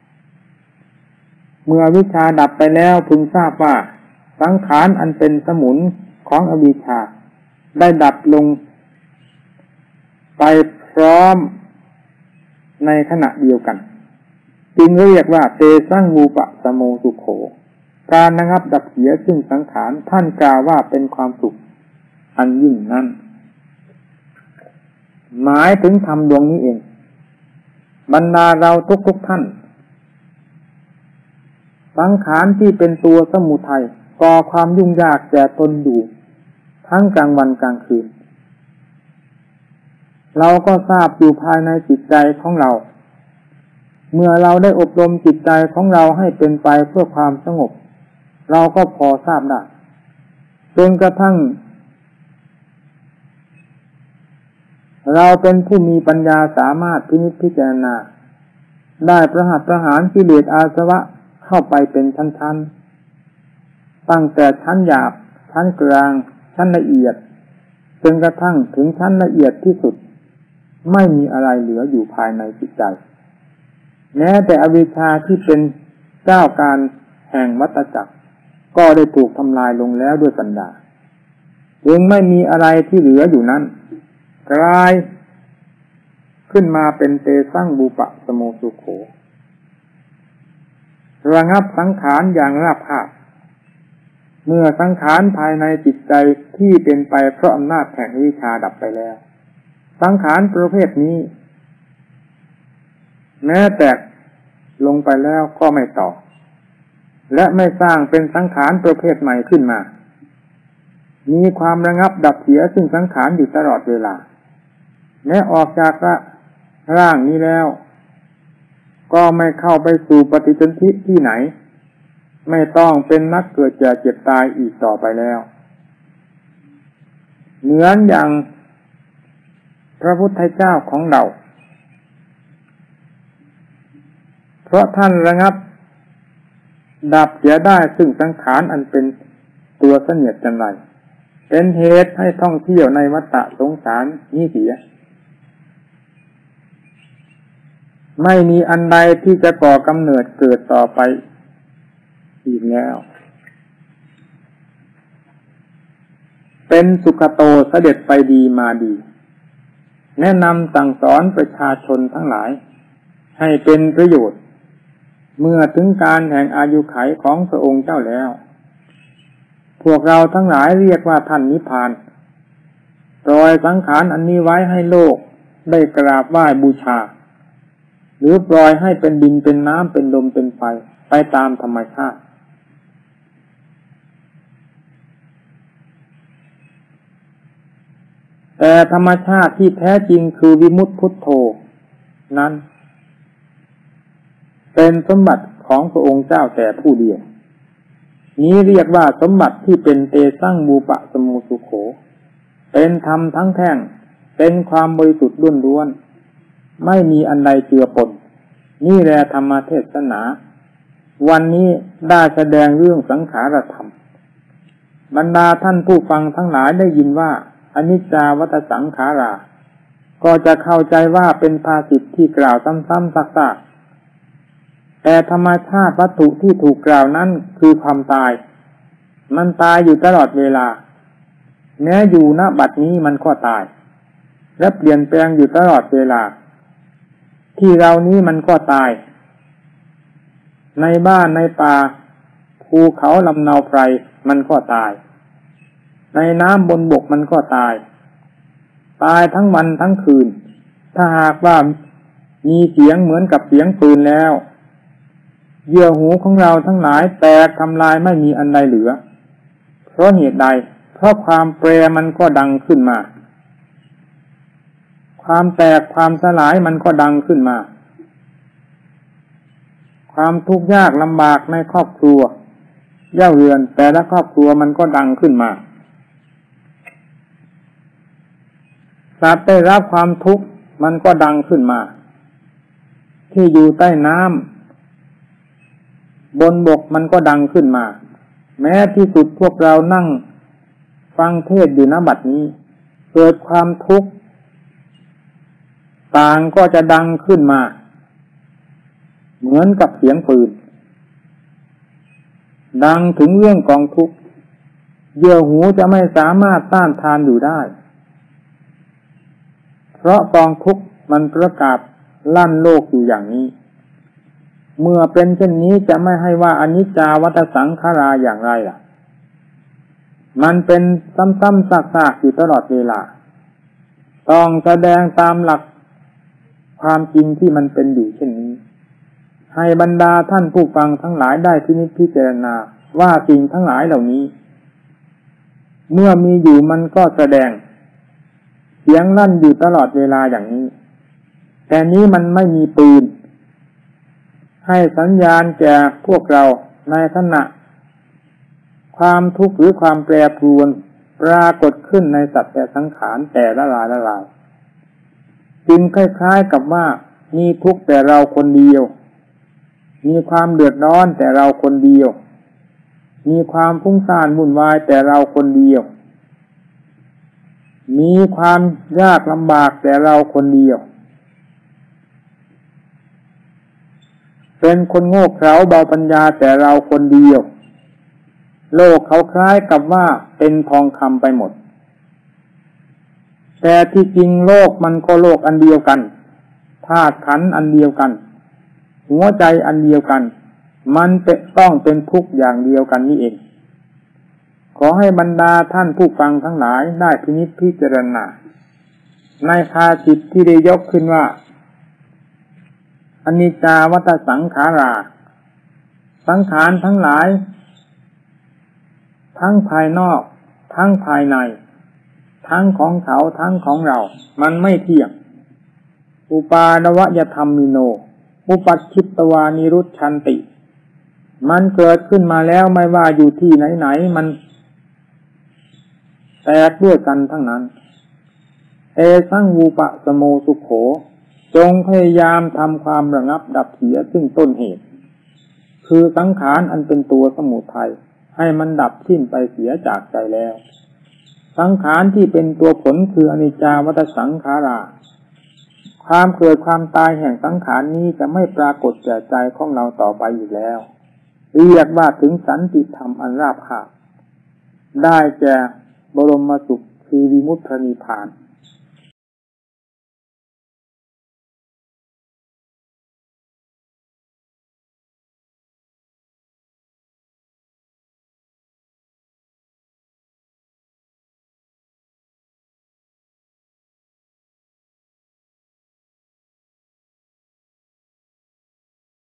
S1: เมื่ออวิชชาดับไปแล้วพึงทราบว่าสังขารอันเป็นสมุนของอวิชชาได้ดับลงไปพร้อมในขณะเดียวกันจึงเรียกว่าเตสังวูปะสโมสุโขการระงับดับเสียซึ่งสังขารท่านกล่าวว่าเป็นความสุขอันยิ่งนั้นหมายถึงธรรมดวงนี้เองบรรดาเราทุกท่านสังขารที่เป็นตัวสมุทัยก่อความยุ่งยากแก่ตนอยู่ทั้งกลางวันกลางคืนเราก็ทราบอยู่ภายในจิตใจของเราเมื่อเราได้อบรมจิตใจของเราให้เป็นไปเพื่อความสงบเราก็พอทราบได้จนกระทั่งเราเป็นผู้มีปัญญาสามารถพินิจพิจารณาได้ประหัตประหารกิเลสอาสวะเข้าไปเป็นชั้นๆตั้งแต่ชั้นหยาบชั้นกลางชั้นละเอียดจนกระทั่งถึงชั้นละเอียดที่สุดไม่มีอะไรเหลืออยู่ภายในจิตใจแม้แต่อวิชชาที่เป็นเจ้าการแห่งวัฏจักรก็ได้ถูกทำลายลงแล้วด้วยปัญญาจึงไม่มีอะไรที่เหลืออยู่นั้นกลายขึ้นมาเป็นเตสั่งบูปะสโมสุโขระงับสังขารอย่างราบคาบเมื่อสังขารภายในจิตใจที่เป็นไปเพราะอำนาจแห่งวิชาดับไปแล้วสังขารประเภทนี้แม้แตกลงไปแล้วก็ไม่ต่อและไม่สร้างเป็นสังขารประเภทใหม่ขึ้นมามีความระงับดับเสียซึ่งสังขารอยู่ตลอดเวลาแม้ออกจากร่างนี้แล้วก็ไม่เข้าไปสู่ปฏิสนธิที่ไหนไม่ต้องเป็นนักเกิดแก่เจ็บตายอีกต่อไปแล้วเหมือนอย่างพระพุทธเจ้าของเราเพราะท่านระงับดับเสียได้ซึ่งสังขารอันเป็นตัวเสนียดจังไรเป็นเหตุให้ท่องเที่ยวในวัฏสงสารนี้เสียไม่มีอันใดที่จะก่อกำเนิดเกิดต่อไปอีกแล้วเป็นสุขโตเสด็จไปดีมาดีแนะนำสั่งสอนประชาชนทั้งหลายให้เป็นประโยชน์เมื่อถึงการแห่งอายุขัยของพระองค์เจ้าแล้วพวกเราทั้งหลายเรียกว่าท่านนิพพานปล่อยสังขารอันนี้ไว้ให้โลกได้กราบไหว้บูชาหรือปล่อยให้เป็นดินเป็นน้ำเป็นลมเป็นไฟไปตามธรรมชาติแต่ธรรมชาติที่แท้จริงคือวิมุตติพุทโธนั้นเป็นสมบัติของพระองค์เจ้าแต่ผู้เดียวนี้เรียกว่าสมบัติที่เป็นเตสั่งบูปะสโมสุโขเป็นธรรมทั้งแท่งเป็นความบริสุทธิ์ล้วนๆไม่มีอันใดเจือปนนี่แหละธรรมเทศนาวันนี้ได้แสดงเรื่องสังขารธรรมบรรดาท่านผู้ฟังทั้งหลายได้ยินว่าอนิจจาวัฏสังขาราก็จะเข้าใจว่าเป็นภาษิตที่กล่าวซ้ำๆซักๆแต่ธรรมชาติวัตถุที่ถูกกล่าวนั้นคือความตายมันตายอยู่ตลอดเวลาแม้อยู่ณบัดนี้มันก็ตายและเปลี่ยนแปลงอยู่ตลอดเวลาที่เรานี้มันก็ตายในบ้านในป่าภูเขาลำเนาไพรมันก็ตายในน้ำบนบกมันก็ตายทั้งวันทั้งคืนถ้าหากว่ามีเสียงเหมือนกับเสียงปืนแล้วเยื่อหูของเราทั้งหลายแตกทำลายไม่มีอันใดเหลือเพราะเหตุใดเพราะความแปรมันก็ดังขึ้นมาความแตกความสลายมันก็ดังขึ้นมาความทุกข์ยากลำบากในครอบครัวเย่าเรือนแต่ละครอบครัวมันก็ดังขึ้นมาสัตว์ได้รับความทุกข์มันก็ดังขึ้นมาที่อยู่ใต้น้ำบนบกมันก็ดังขึ้นมาแม้ที่สุดพวกเรานั่งฟังเทศน์อยู่ณบัดนี้เกิดความทุกข์ต่างก็จะดังขึ้นมาเหมือนกับเสียงปืนดังถึงเรื่องกองทุกข์เยื่อหูจะไม่สามารถต้านทานอยู่ได้เพราะกองทุกข์มันประกาศลั่นโลกอยู่อย่างนี้เมื่อเป็นเช่นนี้จะไม่ให้ว่าอนิจจาวัฏสังขาราอย่างไรล่ะมันเป็นซ้ำๆซากๆอยู่ตลอดเวลาต้องแสดงตามหลักความจริงที่มันเป็นอยู่เช่นนี้ให้บรรดาท่านผู้ฟังทั้งหลายได้พิจารณาว่าสิ่งทั้งหลายเหล่านี้เมื่อมีอยู่มันก็แสดงเสียงลั่นอยู่ตลอดเวลาอย่างนี้แต่นี้มันไม่มีปืนให้สัญญาณแก่พวกเราในขณะความทุกข์หรือความแปรปรวนปรากฏขึ้นในสัตว์แต่สังขารแต่ละรายละรายจึงคล้ายๆกับว่ามีทุกข์แต่เราคนเดียวมีความเดือดร้อนแต่เราคนเดียวมีความฟุ้งซ่านวุ่นวายแต่เราคนเดียวมีความยากลำบากแต่เราคนเดียวเป็นคนโง่เขลาเบาปัญญาแต่เราคนเดียวโลกเขาคล้ายกับว่าเป็นทองคำไปหมดแต่ที่จริงโลกมันก็โลกอันเดียวกันธาตุขันธ์อันเดียวกันหัวใจอันเดียวกันมันต้องเป็นทุกข์อย่างเดียวกันนี่เองขอให้บรรดาท่านผู้ฟังทั้งหลายได้พินิจพิจารณาในคาจิตที่ได้ยกขึ้นว่าอนิจจาวัฏสังขาราสังขารทั้งหลายทั้งภายนอกทั้งภายในทั้งของเขาทั้งของเรามันไม่เที่ยงอุปาณวยธรรมิโนอุปัชชิตวานิรุชชันติมันเกิดขึ้นมาแล้วไม่ว่าอยู่ที่ไหนๆมันแตกด้วยกันทั้งนั้นเอสังวูปะสโมสุโขจงพยายามทำความระงับดับเสียซึ่งต้นเหตุคือสังขารอันเป็นตัวสมุทัยให้มันดับสิ้นไปเสียจากใจแล้วสังขารที่เป็นตัวผลคืออนิจจาวัฏสังขาราความเกิดความตายแห่งสังขารนี้จะไม่ปรากฏแก่ใจของเราต่อไปอีกแล้วเรียกว่าถึงสันติธรรมอันราบคาบได้แก่บรมสุขคือวิมุตตินิพพาน